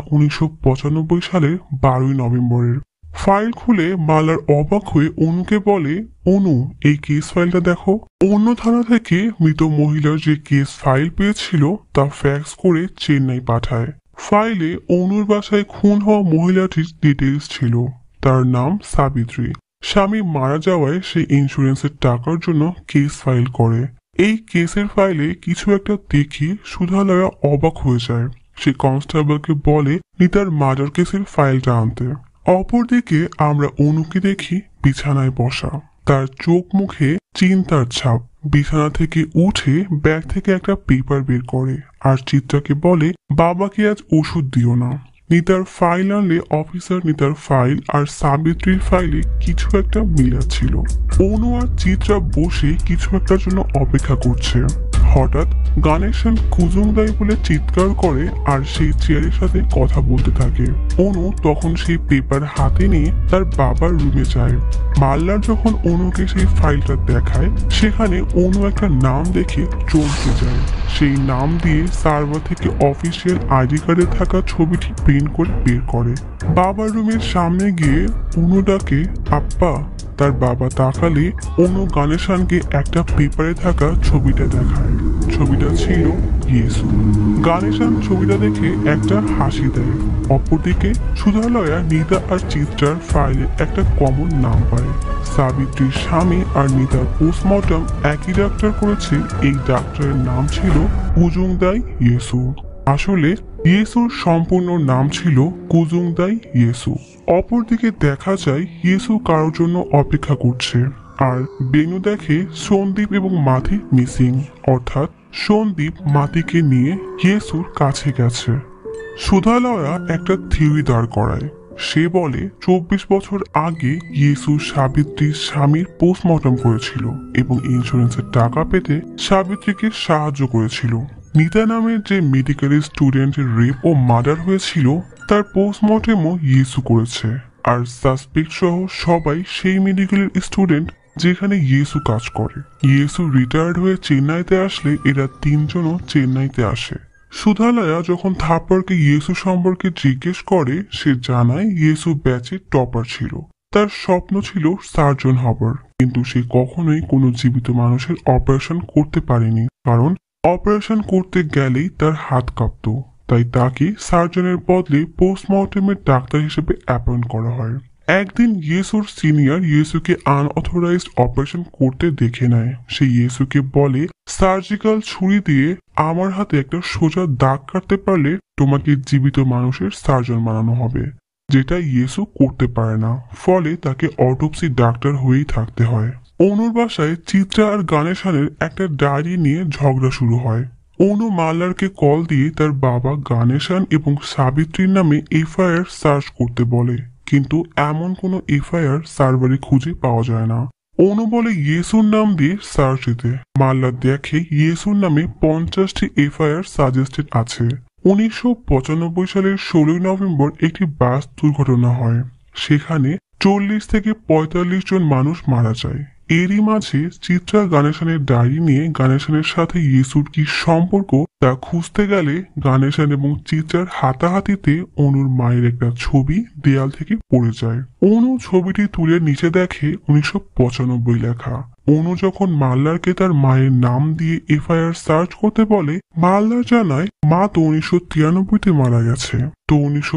1995 সালের 12 নভেম্বরের। ফাইল খুলে মাল্লার অবাক হয়ে অনুকে বলে অনু এই কেস ফাইলটা দেখো। অন্য থানা থেকে মৃত মহিলার যে কেস ফাইল পেয়েছিল তা ফ্যাক্স করে চেন্নাই পাঠায়। ফাইলে অনুর বাসায় খুন হওয়া মহিলাটির ডিটেইলস ছিল। তার নাম সাবিত্রী। স্বামী মারা যাওয়ায় সে ইন্স্যুরেন্সের টাকার জন্য কেস ফাইল করে। এই কেসের ফাইলে কিছু একটা দেখে সুধালয়া অবাক হয়ে যায়। সে কনস্টেবলকে বলে নিতার মার্ডার কেসের ফাইলটা আনতে। অপরদিকে আমরা অনুকে দেখি বিছানায় বসা, তার চোখ মুখে চিন্তার ছাপ। বিছানা থেকে উঠে ব্যাগ থেকে একটা পেপার বের করে আর চিত্রাকে বলে বাবাকে আজ ওষুধ দিও না। নিতার ফাইল আনলে অফিসার নিতার ফাইল আর সাবিত্রীর ফাইলে কিছু একটা মিলাচ্ছিল। অনু আর চিত্রা বসে কিছু একটার জন্য অপেক্ষা করছে। হঠাৎ গানেশন কুজুংদাই বলে চিৎকার করে আর সেই চেয়ারের সাথে কথা বলতে থাকে। অনু তখন সেই পেপার হাতে নিয়ে তার বাবার রুমে যায়। মাল্লার যখন অনুকে সেই ফাইলটা দেখায়, সেখানে অনু একটা নাম দেখে চমকে যায়। সেই নাম দিয়ে সার্ভার থেকে অফিসিয়াল আইডি কার্ডে থাকা ছবিটি প্রিন্ট করে বের করে। বাবার রুমের সামনে গিয়ে অনু ডাকে আপ্পা। তার বাবা তাকালে অনু গানেশানকে একটা পেপারে থাকা ছবিটা দেখায়। ছবিটা ছিল ইয়েসু। গানেশান ছবিটা দেখে একটা হাসি দেয়। অপরদিকে সুধালয়া নিতা আর চিত্রার ফাইলে একটা কমন নাম পায়। সাবিত্রীর স্বামী আর নিতার পোস্টমর্টম একই ডাক্তার করেছে। এই ডাক্তারের নাম ছিল কুজুংদাই ইয়েসু। আসলে ইয়েসুর সম্পূর্ণ নাম ছিল কুজুংদাই ইয়েসু। অপরদিকে দেখা যায় ইয়েসু কারোর জন্য অপেক্ষা করছে, আর বেনু দেখে সন্দীপ এবং মাথি মিসিং, অর্থাৎ সন্দীপ মাথিকে নিয়ে ইয়েসুর কাছে গেছে। সুধালয়া একটা থিওরি দাঁড় করায়। সে বলে 24 বছর আগে ইয়েসু সাবিত্রীর স্বামীর পোস্টমর্টম করেছিল এবং ইন্স্যুরেন্সের টাকা পেতে সাবিত্রীকে সাহায্য করেছিল। নিতা নামের যে মেডিকেল স্টুডেন্টের রেপ ও মার্ডার হয়েছিল তার পোস্টমর্টেমও ইয়েসু করেছে, আর সাসপেক্ট সহ সবাই সেই মেডিকেলের স্টুডেন্ট যেখানে ইয়েসু কাজ করে। ইয়েসু রিটায়ার্ড হয়ে চেন্নাইতে আসলে এরা তিনজনও চেন্নাইতে আসে। সুধালয়া যখন থাপ্পড়কে ইয়েসু সম্পর্কে জিজ্ঞেস করে, সে জানায় ইয়েসু ব্যাচের টপার ছিল। তার স্বপ্ন ছিল সার্জন হবার, কিন্তু সে কখনোই কোনো জীবিত মানুষের অপারেশন করতে পারেনি, কারণ অপারেশন করতে গেলেই তার হাত কাঁপত। তাই তাকে সার্জনের বদলে পোস্টমর্টমের ডাক্তার হিসেবে অ্যাপয়েন্ট করা হয়। একদিন ইয়েসুর সিনিয়র ইয়েসুকে আনঅথরাইজড অপারেশন করতে দেখে নেয়। সে ইয়েসুকে বলে, সার্জিক্যাল ছুরি দিয়ে আমার হাতে একটা সোজা দাগ কাটতে পারলে তোমাকে জীবিত মানুষের সার্জন বানানো হবে, যেটা ইয়েসু করতে পারে না। ফলে তাকে অটোপসি ডাক্তার হয়েই থাকতে হয়। অনুর বাসায় চিত্রা আর গানেশানের একটা ডায়েরি নিয়ে ঝগড়া শুরু হয়। অনু মাল্লারকে কল দিয়ে তার বাবা গানেশান এবং সাবিত্রীর নামে এফআইআর সার্চ করতে বলে, কিন্তু এমন কোনো এফআইআর সার্ভারে খুঁজে পাওয়া যায় না। অনু বলে ইয়েসুর নাম দিয়ে সার্চ দিতে। মাল্লার দেখে ইয়েসুর নামে 50টি এফআইআর সাজেস্টেড আছে। 1995 সালের 16 নভেম্বর একটি বাস দুর্ঘটনা হয়। সেখানে 40 থেকে 45 জন মানুষ মারা যায়। এরই মাঝে চিত্রা গানেশানের ডায়েরি নিয়ে গানেশানের সাথে ইয়েসুর কি সম্পর্ক তা খুঁজতে গেলে গানেশান এবং চিত্রার হাতাহাতিতে অনুর মায়ের একটা ছবি দেয়াল থেকে পড়ে যায়। অনু ছবিটি তুলে নিচে দেখে 1995 লেখা। অনু যখন মাল্লারকে তার মায়ের নাম দিয়ে এফআইআর সার্চ করতে বলে, মাল্লার জানায় মা তো 1993-তে মারা গেছে, তো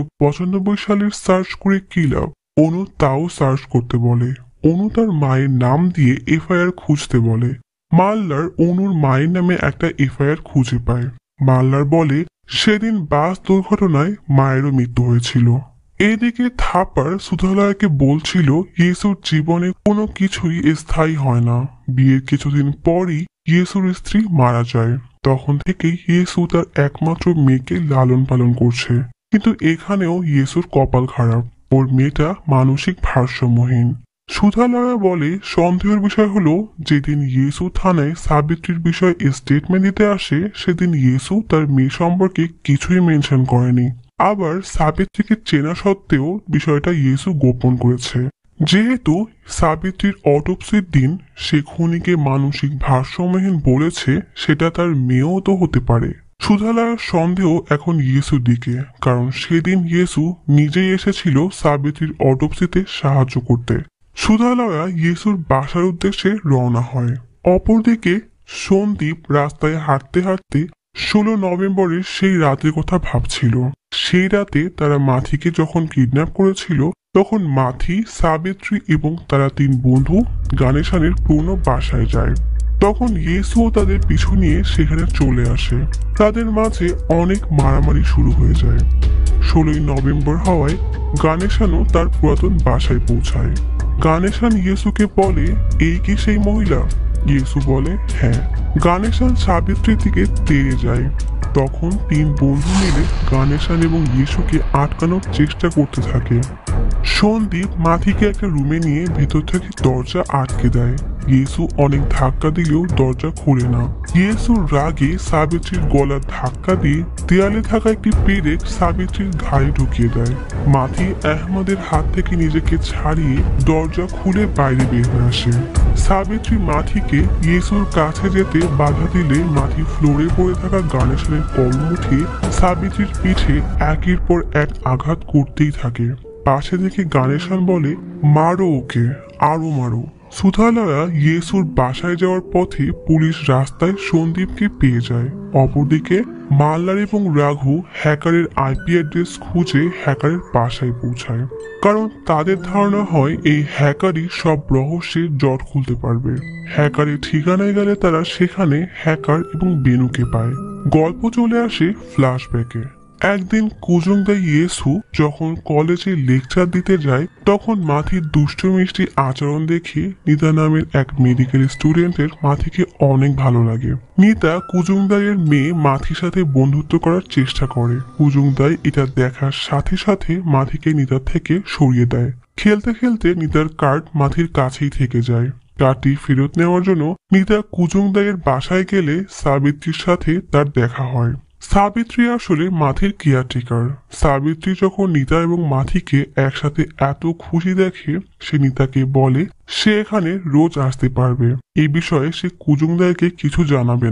1995 সালের সার্চ করে কি লাভ। অনু তাও সার্চ করতে বলে। অনু তার মায়ের নাম দিয়ে এফআইআর খুঁজতে বলে। মাল্লার অনুর মায়ের নামে একটা এফআইআর খুঁজে পায়। মাল্লার বলে সেদিন বাস দুর্ঘটনায় মায়েরও মৃত্যু হয়েছিল। এদিকে থাপার সুধালয়াকে বলছিল ইয়েসুর জীবনে কোনো কিছুই স্থায়ী হয় না। বিয়ের কিছুদিন পরই ইয়েসুর স্ত্রী মারা যায়। তখন থেকে ইয়েসু তার একমাত্র মেয়েকে লালন পালন করছে, কিন্তু এখানেও ইয়েসুর কপাল খারাপ, ওর মেয়েটা মানসিক ভারসাম্যহীন। সুধালয়া বলে সন্দেহের বিষয় হলো যেদিন ইয়েসু থানায় সাবিত্রীর বিষয়ে স্টেটমেন্ট দিতে আসে, সেদিন ইয়েসু তার মেয়ে সম্পর্কে কিছুই মেনশন করেনি। আবার সাবিত্রীকে চেনা সত্ত্বেও বিষয়টা ইয়েসু গোপন করেছে। যেহেতু সাবিত্রীর অটোপসির দিন সে খুনিকে মানসিক ভারসাম্যহীন বলেছে, সেটা তার মেয়েও তো হতে পারে। সুধালয়ার সন্দেহ এখন ইয়েসুর দিকে, কারণ সেদিন ইয়েসু নিজেই এসেছিল সাবিত্রীর অটোপসিতে সাহায্য করতে। সুধালয়া ইয়েসুর বাসার উদ্দেশ্যে রওনা হয়। অপরদিকে সন্দীপ রাস্তায় হাঁটতে হাঁটতে 16 নভেম্বরের সেই রাতের কথা ভাবছিল। সেই রাতে তারা মাথিকে যখন কিডন্যাপ করেছিল, তখন মাথি, সাবিত্রী এবং তারা 3 বন্ধু গানেশানের পুরনো বাসায় যায়। তখন ইয়েসুও তাদের পিছু নিয়ে সেখানে চলে আসে। তাদের মাঝে অনেক মারামারি শুরু হয়ে যায়। 16 নভেম্বর হওয়ায় গানেশানও তার পুরাতন বাসায় পৌঁছায়। গানেশান ইয়েসুকে বলে, এই কি সেই মহিলা? ইয়েসু বলে হ্যাঁ। গানেশান সাবিত্রীর দিকে তেড়ে যায়। তখন 3 বন্ধু মিলে গানেশান এবং ইয়েসুকে আটকানোর চেষ্টা করতে থাকে। সন্দীপ মাথিকে একটা রুমে নিয়ে ভেতর থেকে দরজা আটকে দেয়। ইয়েসু অনেক ধাক্কা দিলেও দরজা খোলে না। ইয়েসুর রাগে সাবিত্রীর গলার ধাক্কা দিয়ে দেয়ালে থাকা একটি পেরেক সাবিত্রীর ঘাড়ে ঢুকিয়ে দেয়। মাথি আহমদের হাত থেকে নিজেকে ছাড়িয়ে দরজা খুলে বাইরে বের হয়ে আসে। সাবিত্রী মাথিকে ইয়েসুর কাছে যেতে বাধা দিলে মাথি ফ্লোরে পড়ে থাকা গানেশানের কলম উঠিয়ে সাবিত্রীর পিঠে একের পর এক আঘাত করতেই থাকে। পাশে দেখে গানেশান বলে, মারো ওকে, আরো মারো। সুধালয়া ইয়েসুর বাসায় যাওয়ার পথে পুলিশ রাস্তায় সন্দীপকে পেয়ে যায়। অপরদিকে মাল্লার এবং রাঘু হ্যাকারের আইপি অ্যাড্রেস খুঁজে হ্যাকারের বাসায় পৌঁছায়, কারণ তাদের ধারণা হয় এই হ্যাকারই সব রহস্যের জট খুলতে পারবে। হ্যাকারের ঠিকানায় গেলে তারা সেখানে হ্যাকার এবং বেনুকে পায়। গল্প চলে আসে ফ্ল্যাশব্যাকে। একদিন কুজুংদা ইয়েসু যখন কলেজে লেকচার দিতে যায়, তখন মাথির দুষ্ট মিষ্টি আচরণ দেখে নিতা নামের এক মেডিকেল স্টুডেন্টের মাথিকে অনেক ভালো লাগে। নিতা কুজুংদাইয়ের মেয়ে মাথির সাথে বন্ধুত্ব করার চেষ্টা করে। কুজুংদাই এটা দেখার সাথে সাথে মাথিকে নিতার থেকে সরিয়ে দেয়। খেলতে খেলতে নিতার কার্ড মাথির কাছেই থেকে যায়। কার্ডটি ফেরত নেওয়ার জন্য নিতা কুজুংদাইয়ের বাসায় গেলে সাবিত্রীর সাথে তার দেখা হয়। সাবিত্রী আসলে মাথির কেয়ারটেকার। সাবিত্রী যখন নিতা এবং মাথিকে একসাথে এত খুশি দেখে, সে নিতাকে বলে সে এখানে রোজ আসতে পারবে। এই বিষয়ে সে কুজুংদাইকে কিছু জানাবে না।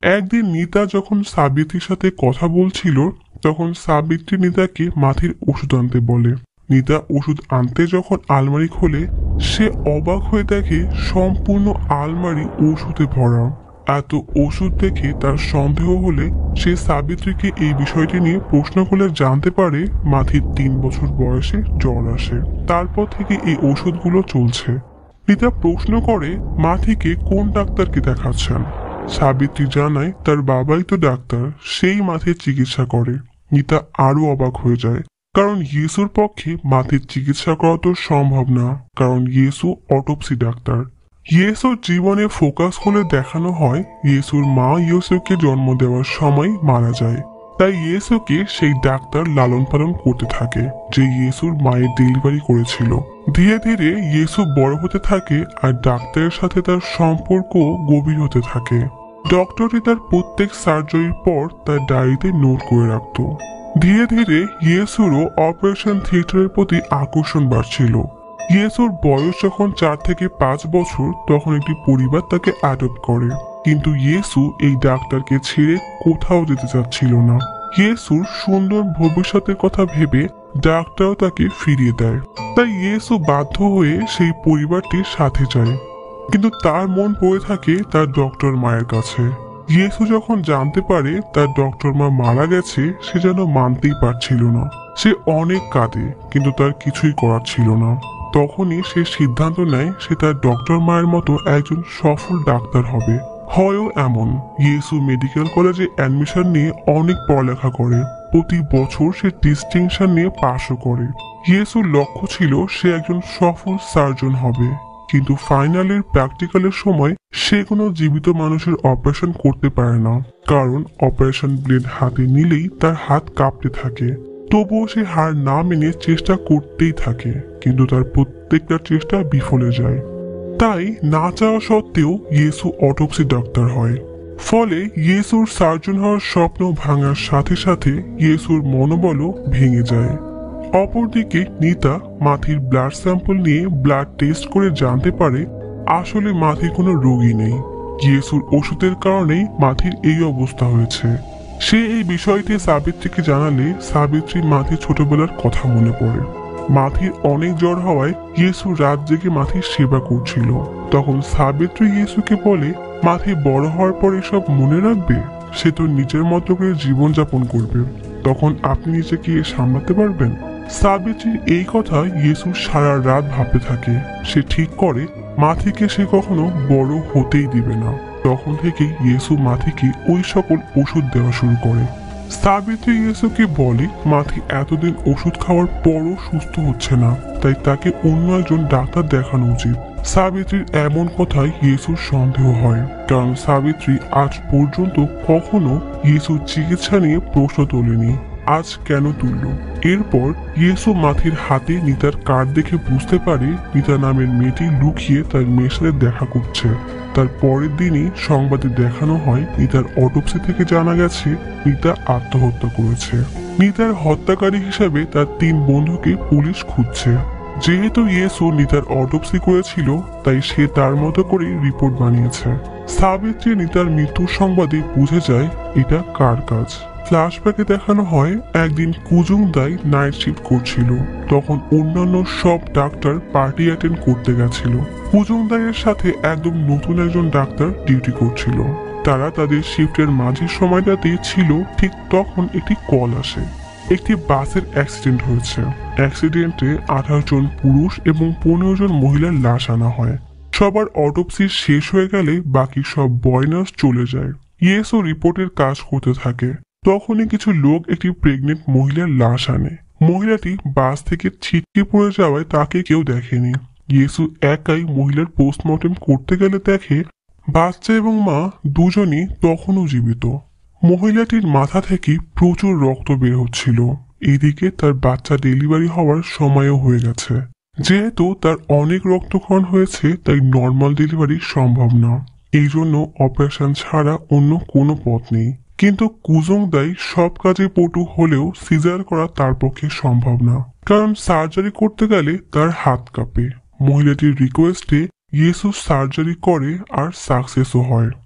একদিন নিতা যখন সাবিত্রীর সাথে কথা বলছিল তখন সাবিত্রী নিতাকে মাথির ওষুধ আনতে বলে। নিতা ওষুধ আনতে যখন আলমারি খোলে সে অবাক হয়ে দেখে সম্পূর্ণ আলমারি ওষুধে ভরা। এত ওষুধ দেখে তার সন্দেহ হলে সে সাবিত্রীকে এই বিষয়টি নিয়ে প্রশ্ন করলে জানতে পারে মাথির 3 বছর বয়সে জ্বর আসে, তারপর থেকে এই ওষুধগুলো চলছে। নিতা প্রশ্ন করে মাথিকে কোন ডাক্তারকে দেখাচ্ছেন। সাবিত্রী জানায় তার বাবাই তো ডাক্তার, সেই মাথির চিকিৎসা করে। নিতা আরো অবাক হয়ে যায়, কারণ ইয়েসুর পক্ষে মাথির চিকিৎসা করা তো সম্ভব না, কারণ ইয়েসু অটোপসি ডাক্তার। ইয়েসুর জীবনে ফোকাস হলে দেখানো হয় ইয়েসুর মা ইয়েসুকে জন্ম দেওয়ার সময় মারা যায়, তাই ইয়েসুকে সেই ডাক্তার লালন পালন করতে থাকে যে ইয়েসুর মায়ের ডেলিভারি করেছিল। ধীরে ধীরে ইয়েসু বড় হতে থাকে আর ডাক্তারের সাথে তার সম্পর্ক গভীর হতে থাকে। ডক্টরটি তার প্রত্যেক সার্জারির পর তার ডায়েরিতে নোট করে রাখত। ধীরে ধীরে ইয়েসুরও অপারেশন থিয়েটারের প্রতি আকর্ষণ বাড়ছিল। ইয়েসুর বয়স যখন 4 থেকে 5 বছর তখন একটি পরিবার তাকে অ্যাডপ্ট করে, কিন্তু ইয়েসু এই ডাক্তারকে ছেড়ে কোথাও যেতে চাচ্ছিল না। ইয়েসুর সুন্দর ভবিষ্যতের কথা ভেবে ডাক্তারও তাকে ফিরিয়ে দেয়, তাই ইয়েসু বাধ্য হয়ে সেই পরিবারটির সাথে যায়, কিন্তু তার মন পড়ে থাকে তার ডক্টর মায়ের কাছে। ইয়েসু যখন জানতে পারে তার ডক্টর মা মারা গেছে সে যেন মানতেই পারছিল না। সে অনেক কাঁদে, কিন্তু তার কিছুই করার ছিল না। তখনই সে সিদ্ধান্ত নেয় সে তার ডক্টর মায়ের মতো একজন সফল ডাক্তার হবে। হয়ও এমন, ইয়েসু মেডিকেল কলেজে অ্যাডমিশন নিয়ে অনেক পড়ালেখা করে, প্রতি বছর সে ডিস্টিংশন নিয়ে পাশও করে। ইয়েসুর লক্ষ্য ছিল সে একজন সফল সার্জন হবে, কিন্তু ফাইনালের প্র্যাকটিক্যালের সময় সে কোনো জীবিত মানুষের অপারেশন করতে পারে না, কারণ অপারেশন ব্লেড হাতে নিলেই তার হাত কাঁপতে থাকে। তবুও সে হার না মেনে চেষ্টা করতেই থাকে, কিন্তু তার প্রত্যেকটা চেষ্টা বিফলে যায়। তাই না চাওয়া সত্ত্বেও ইয়েসু অটোপসি ডাক্তার হয়। ফলে ইয়েসুর সার্জন হওয়ার স্বপ্ন ভাঙার সাথে সাথে ইয়েসুর মনোবলও ভেঙে যায়। অপরদিকে নিতা মাথির ব্লাড স্যাম্পল নিয়ে ব্লাড টেস্ট করে জানতে পারে আসলে মাথির কোনো রোগী নেই। ইয়েসুর ওষুধের কারণেই মাথির এই অবস্থা হয়েছে। সে এই বিষয়টি সাবিত্রীকে জানালে সাবিত্রী মাথির ছোটবেলার কথা মনে পড়ে। মাথির অনেক জ্বর হওয়ায় ইয়েসু রাত জেগে মাথির সেবা করছিল। তখন সাবিত্রী ইয়েসুকে বলে মাথি বড় হওয়ার পর এসব মনে রাখবে, সে তো নিজের মতো করে জীবনযাপন করবে, তখন আপনি নিজেকে সামলাতে পারবেন। সাবিত্রীর এই কথা ইয়েসু সারা রাত ভাবতে থাকে। সে ঠিক করে মাথিকে সে কখনো বড় হতেই দিবে না। তখন থেকে ইয়েসু মাথিকে ওই সকল ওষুধ দেওয়া শুরু করে। সাবিত্রী ইয়েসুকে বলে মাথি এতদিন ওষুধ খাওয়ার পরও সুস্থ হচ্ছে না, তাই তাকে অন্য একজন ডাক্তার দেখানো উচিত। সাবিত্রীর এমন কথায় ইয়েসুর সন্দেহ হয়, কারণ সাবিত্রী আজ পর্যন্ত কখনো ইয়েসুর চিকিৎসা নিয়ে প্রশ্ন তোলেনি, আজ কেন তুলল। এরপর ইয়েসু মাথির হাতে নিতার কার্ড দেখে বুঝতে পারে নিতা নামের মেয়েটি লুকিয়ে তার মেয়ের সাথে দেখা করছে। তার পরের দিনই সংবাদে দেখানো হয় নিতার অটোপসি থেকে জানা গেছে নিতা আত্মহত্যা করেছে। নিতার হত্যাকারী হিসাবে তার 3 বন্ধুকে পুলিশ খুঁজছে। যেহেতু ইয়েসু নিতার অটোপসি করেছিল তাই সে তার মতো করে রিপোর্ট বানিয়েছে। সাবিত্রী নিতার মৃত্যুর সংবাদে বুঝে যায় এটা কার কাজ। ফ্ল্যাশব্যাকে দেখানো হয় একদিন কুজুং দাই নাইট শিফট করছিল, তখন অন্যান্য সব ডাক্তার পার্টি অ্যাটেন্ড করতে গেছিল। কুজুং দাইয়ের সাথে একদম নতুন একজন ডাক্তার ডিউটি করছিল। তারা তাদের শিফটের মাঝের সময়টাতে ছিল, ঠিক তখন একটি কল আসে একটি বাসের অ্যাক্সিডেন্ট হয়েছে। অ্যাক্সিডেন্টে 18 জন পুরুষ এবং 15 জন মহিলার লাশ আনা হয়। সবার অটোপসি শেষ হয়ে গেলে বাকি সব বয় নার্স চলে যায়। ইয়েসু রিপোর্টের কাজ করতে থাকে। তখনই কিছু লোক একটি প্রেগনেন্ট মহিলার লাশ আনে। মহিলাটি বাস থেকে ছিটকে পড়ে যাওয়ায় তাকে কেউ দেখেনি। ইয়েসু একাই মহিলার পোস্টমর্টেম করতে গেলে দেখে বাচ্চা এবং মা দুজনই তখনও জীবিত। মহিলাটির মাথা থেকে প্রচুর রক্ত বের হচ্ছিল। এদিকে তার বাচ্চা ডেলিভারি হওয়ার সময়ও হয়ে গেছে। যেহেতু তার অনেক রক্তক্ষরণ হয়েছে তাই নর্মাল ডেলিভারি সম্ভব না, এই জন্য অপারেশন ছাড়া অন্য কোনো পথ নেই। কিন্তু কুজং দাই সব কাজে পটু হলেও সিজার করা তার পক্ষে সম্ভব না, কারণ সার্জারি করতে গেলে তার হাত কাঁপে। মহিলাটির রিকোয়েস্টে ইয়েসু সার্জারি করে আর সাকসেসও হয়।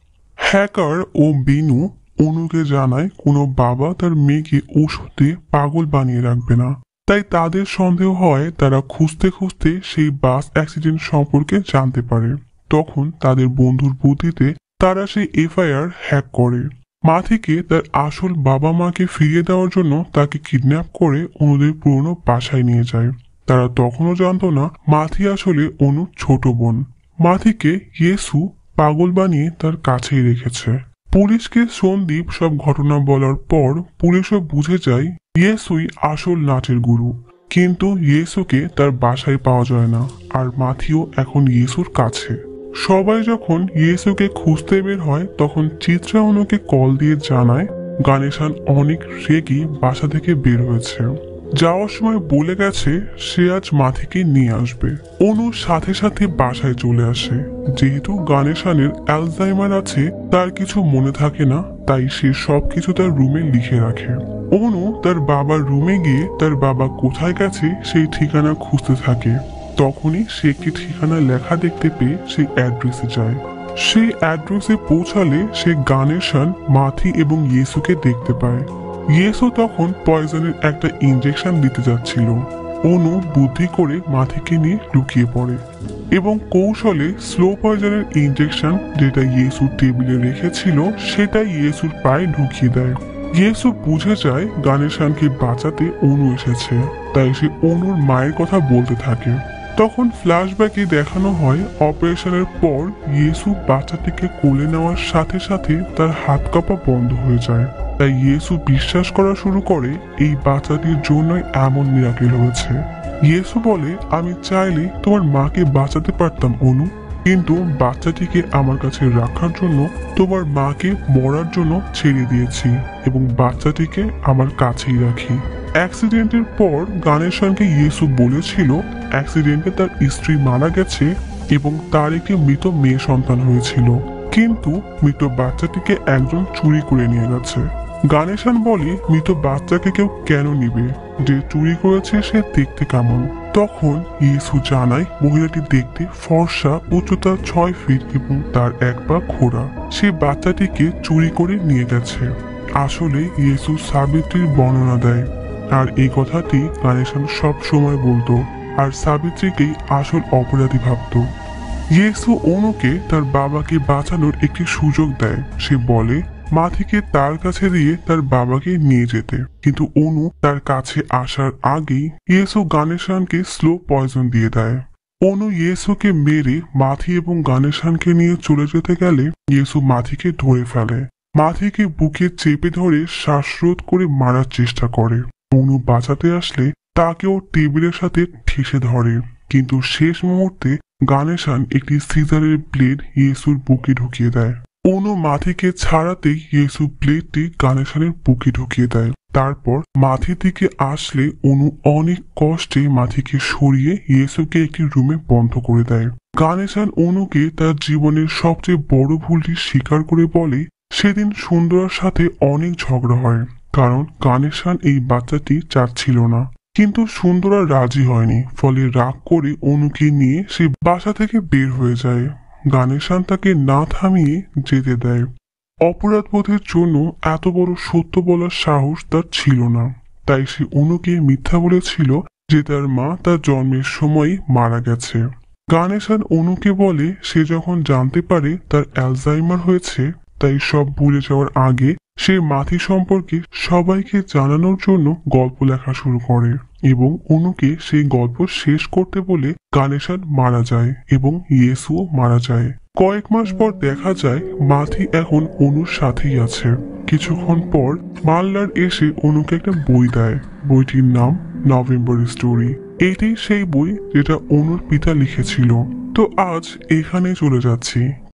হ্যাকার ও বিনু অনুকে জানায় কোনো বাবা তার মেয়েকে ওষুধ দিয়ে পাগল বানিয়ে রাখবে না। তাই তাদের সন্দেহ হয়, তারা খুঁজতে খুঁজতে সেই বাস অ্যাক্সিডেন্ট সম্পর্কে জানতে পারে। তখন তাদের বন্ধুর বুদ্ধিতে তারা সেই এফআইআর হ্যাক করে। মাথিকে তার আসল বাবা মাকে ফিরিয়ে দেওয়ার জন্য তাকে কিডন্যাপ করে অনুদের পুরনো বাসায় নিয়ে যায়। তারা তখনও জানতো না মাথি আসলে অনুর ছোট বোন। মাথিকে ইয়েসু পাগল বানিয়ে তার কাছেই রেখেছে। পুলিশকে সন্দীপ সব ঘটনা বলার পর পুলিশও বুঝে যায় ইয়েসুই আসল নাচের গুরু। কিন্তু ইয়েসুকে তার বাসায় পাওয়া যায় না, আর মাথিও এখন ইয়েসুর কাছে। সবাই যখন ইয়েসুকে খুঁজতে বের হয় তখন চিত্রা অনুকে কল দিয়ে জানায় গানেশান অনেক রেগে বাসা থেকে বের হয়েছে। যাওয়ার সময় বলে গেছে সে আজ মাথিকে নিয়ে আসবে। অনু সাথে সাথে বাসায় চলে আসে। যেহেতু গানেশানের অ্যালজাইমার আছে, তার কিছু মনে থাকে না, তাই সে সবকিছু তার রুমে লিখে রাখে। অনু তার বাবার রুমে গিয়ে তার বাবা কোথায় গেছে সেই ঠিকানা খুঁজতে থাকে। তখনই সে একটি ঠিকানা লেখা দেখতে পেয়ে সেই অ্যাড্রেসে যায়। সেই অ্যাড্রেসে পৌঁছালে সে গানেশান, মাথি এবং ইয়েসুকে দেখতে পায়। ইয়েসু তখন পয়জনের একটা ইনজেকশন দিতে যাচ্ছিল। অনু বুদ্ধি করে মাথিকে নিয়ে লুকিয়ে পড়ে এবং কৌশলে স্লো পয়জনের ইনজেকশন যেটা ইয়েসু টেবিলে রেখেছিল সেটাই ইয়েসুর পায়ে ঢুকিয়ে দেয়। ইয়েসু বুঝে যায় গানেশানকে বাঁচাতে অনু এসেছে, তাই সে অনুর মায়ের কথা বলতে থাকে। তখন ফ্ল্যাশব্যাকে দেখানো হয় অপারেশনের পর ইয়েসু বাচ্চাটিকে কোলে নেওয়ার সাথে সাথে তার হাত কাঁপা বন্ধ হয়ে যায়। তাই ইয়েসু বিশ্বাস করা শুরু করে এই বাচ্চাটির জন্যই এমন মিরাকেল হয়েছে। ইয়েসু বলে, আমি চাইলে তোমার মাকে বাঁচাতে পারতাম অনু, কিন্তু বাচ্চাটিকে আমার কাছে রাখার জন্য তোমার মাকে মরার জন্য ছেড়ে দিয়েছি এবং বাচ্চাটিকে আমার কাছেই রাখি। অ্যাক্সিডেন্টের পর গানেশানকে ইয়েসু বলেছিল অ্যাক্সিডেন্টে তার স্ত্রী মারা গেছে এবং তার একটি মৃত মেয়ে সন্তান হয়েছিল, কিন্তু মৃত বাচ্চাটিকে একজন চুরি করে নিয়ে গেছে। গানেশান বলে, মৃত বাচ্চাকে কেউ কেন নিবে, যে চুরি করেছে সে দেখতে কেমন? তখন ইয়েসু জানায় মহিলাটি দেখতে ফর্সা, উচ্চতা 6 ফিট এবং তার এক পা খোঁড়া। সে বাচ্চাটিকে চুরি করে নিয়ে গেছে। আসলে ইয়েসু সাবিত্রীর বর্ণনা দেয়, আর এই কথাটি গানেশান সব সময় বলতো, আর সাবিত্রীকেই আসল অপরাধী ভাবত। ইয়েসু অনুকে তার বাবাকে বাঁচানোর একটি সুযোগ দেয়। সে বলে মাথিকে তার কাছে দিয়ে তার বাবাকে নিয়ে যেতে, কিন্তু অনু তার কাছে আসার আগেই ইয়েসু গানেশানকে স্লো পয়জন দিয়ে দেয়। অনু ইয়েসুকে মেরে মাথি এবং গানেশানকে নিয়ে চলে যেতে গেলে ইয়েসু মাথিকে ধরে ফেলে। মাথিকে বুকে চেপে ধরে শ্বাসরোধ করে মারার চেষ্টা করে। অনু বাঁচাতে আসলে তাকেও টেবিলের সাথে ঠেসে ধরে, কিন্তু শেষ মুহূর্তে গানেশান একটি সিজারের ব্লেড ইয়েসুর বুকে ঢুকিয়ে দেয়। অনু মাথিকে ছাড়াতেই ইয়েসু ব্লেডটি গানেশানের বুকে ঢুকিয়ে দেয়। তারপর মাথির দিকে আসলে অনু অনেক কষ্টে মাথিকে সরিয়ে ইয়েসুকে একটি রুমে বন্ধ করে দেয়। গানেশান অনুকে তার জীবনের সবচেয়ে বড় ভুলটি স্বীকার করে বলে সেদিন সুন্দরার সাথে অনেক ঝগড়া হয়, কারণ গানেশান এই বাচ্চাটি চাচ্ছিল না। কিন্তু সুন্দরা রাজি হয়নি, ফলে রাগ করে অনুকে নিয়ে সে বাসা থেকে বের হয়ে যায়। গানেশান তাকে না থামিয়ে যেতে দেয়। অপরাধবোধের জন্য এত বড় সত্য বলার সাহস তার ছিল না, তাই সে অনুকে মিথ্যা বলেছিল যে তার মা তার জন্মের সময় মারা গেছে। গানেশান অনুকে বলে সে যখন জানতে পারে তার অ্যালজাইমার হয়েছে, তাই সব ভুলে যাওয়ার আগে সে মাথি সম্পর্কে সবাইকে জানানোর জন্য গল্প লেখা শুরু করে এবং অনুকে সেই গল্প শেষ করতে বলে গানেশান মারা যায় এবং ইয়েসুও মারা যায়। কয়েক মাস পর দেখা যায় মাথি এখন অনুর সাথেই আছে। কিছুক্ষণ পর মাল্লার এসে অনুকে একটা বই দেয়। বইটির নাম নভেম্বর স্টোরি। এটি সেই বই যেটা অনুর পিতা লিখেছিল। তো আজ এখানে চলে যাচ্ছি।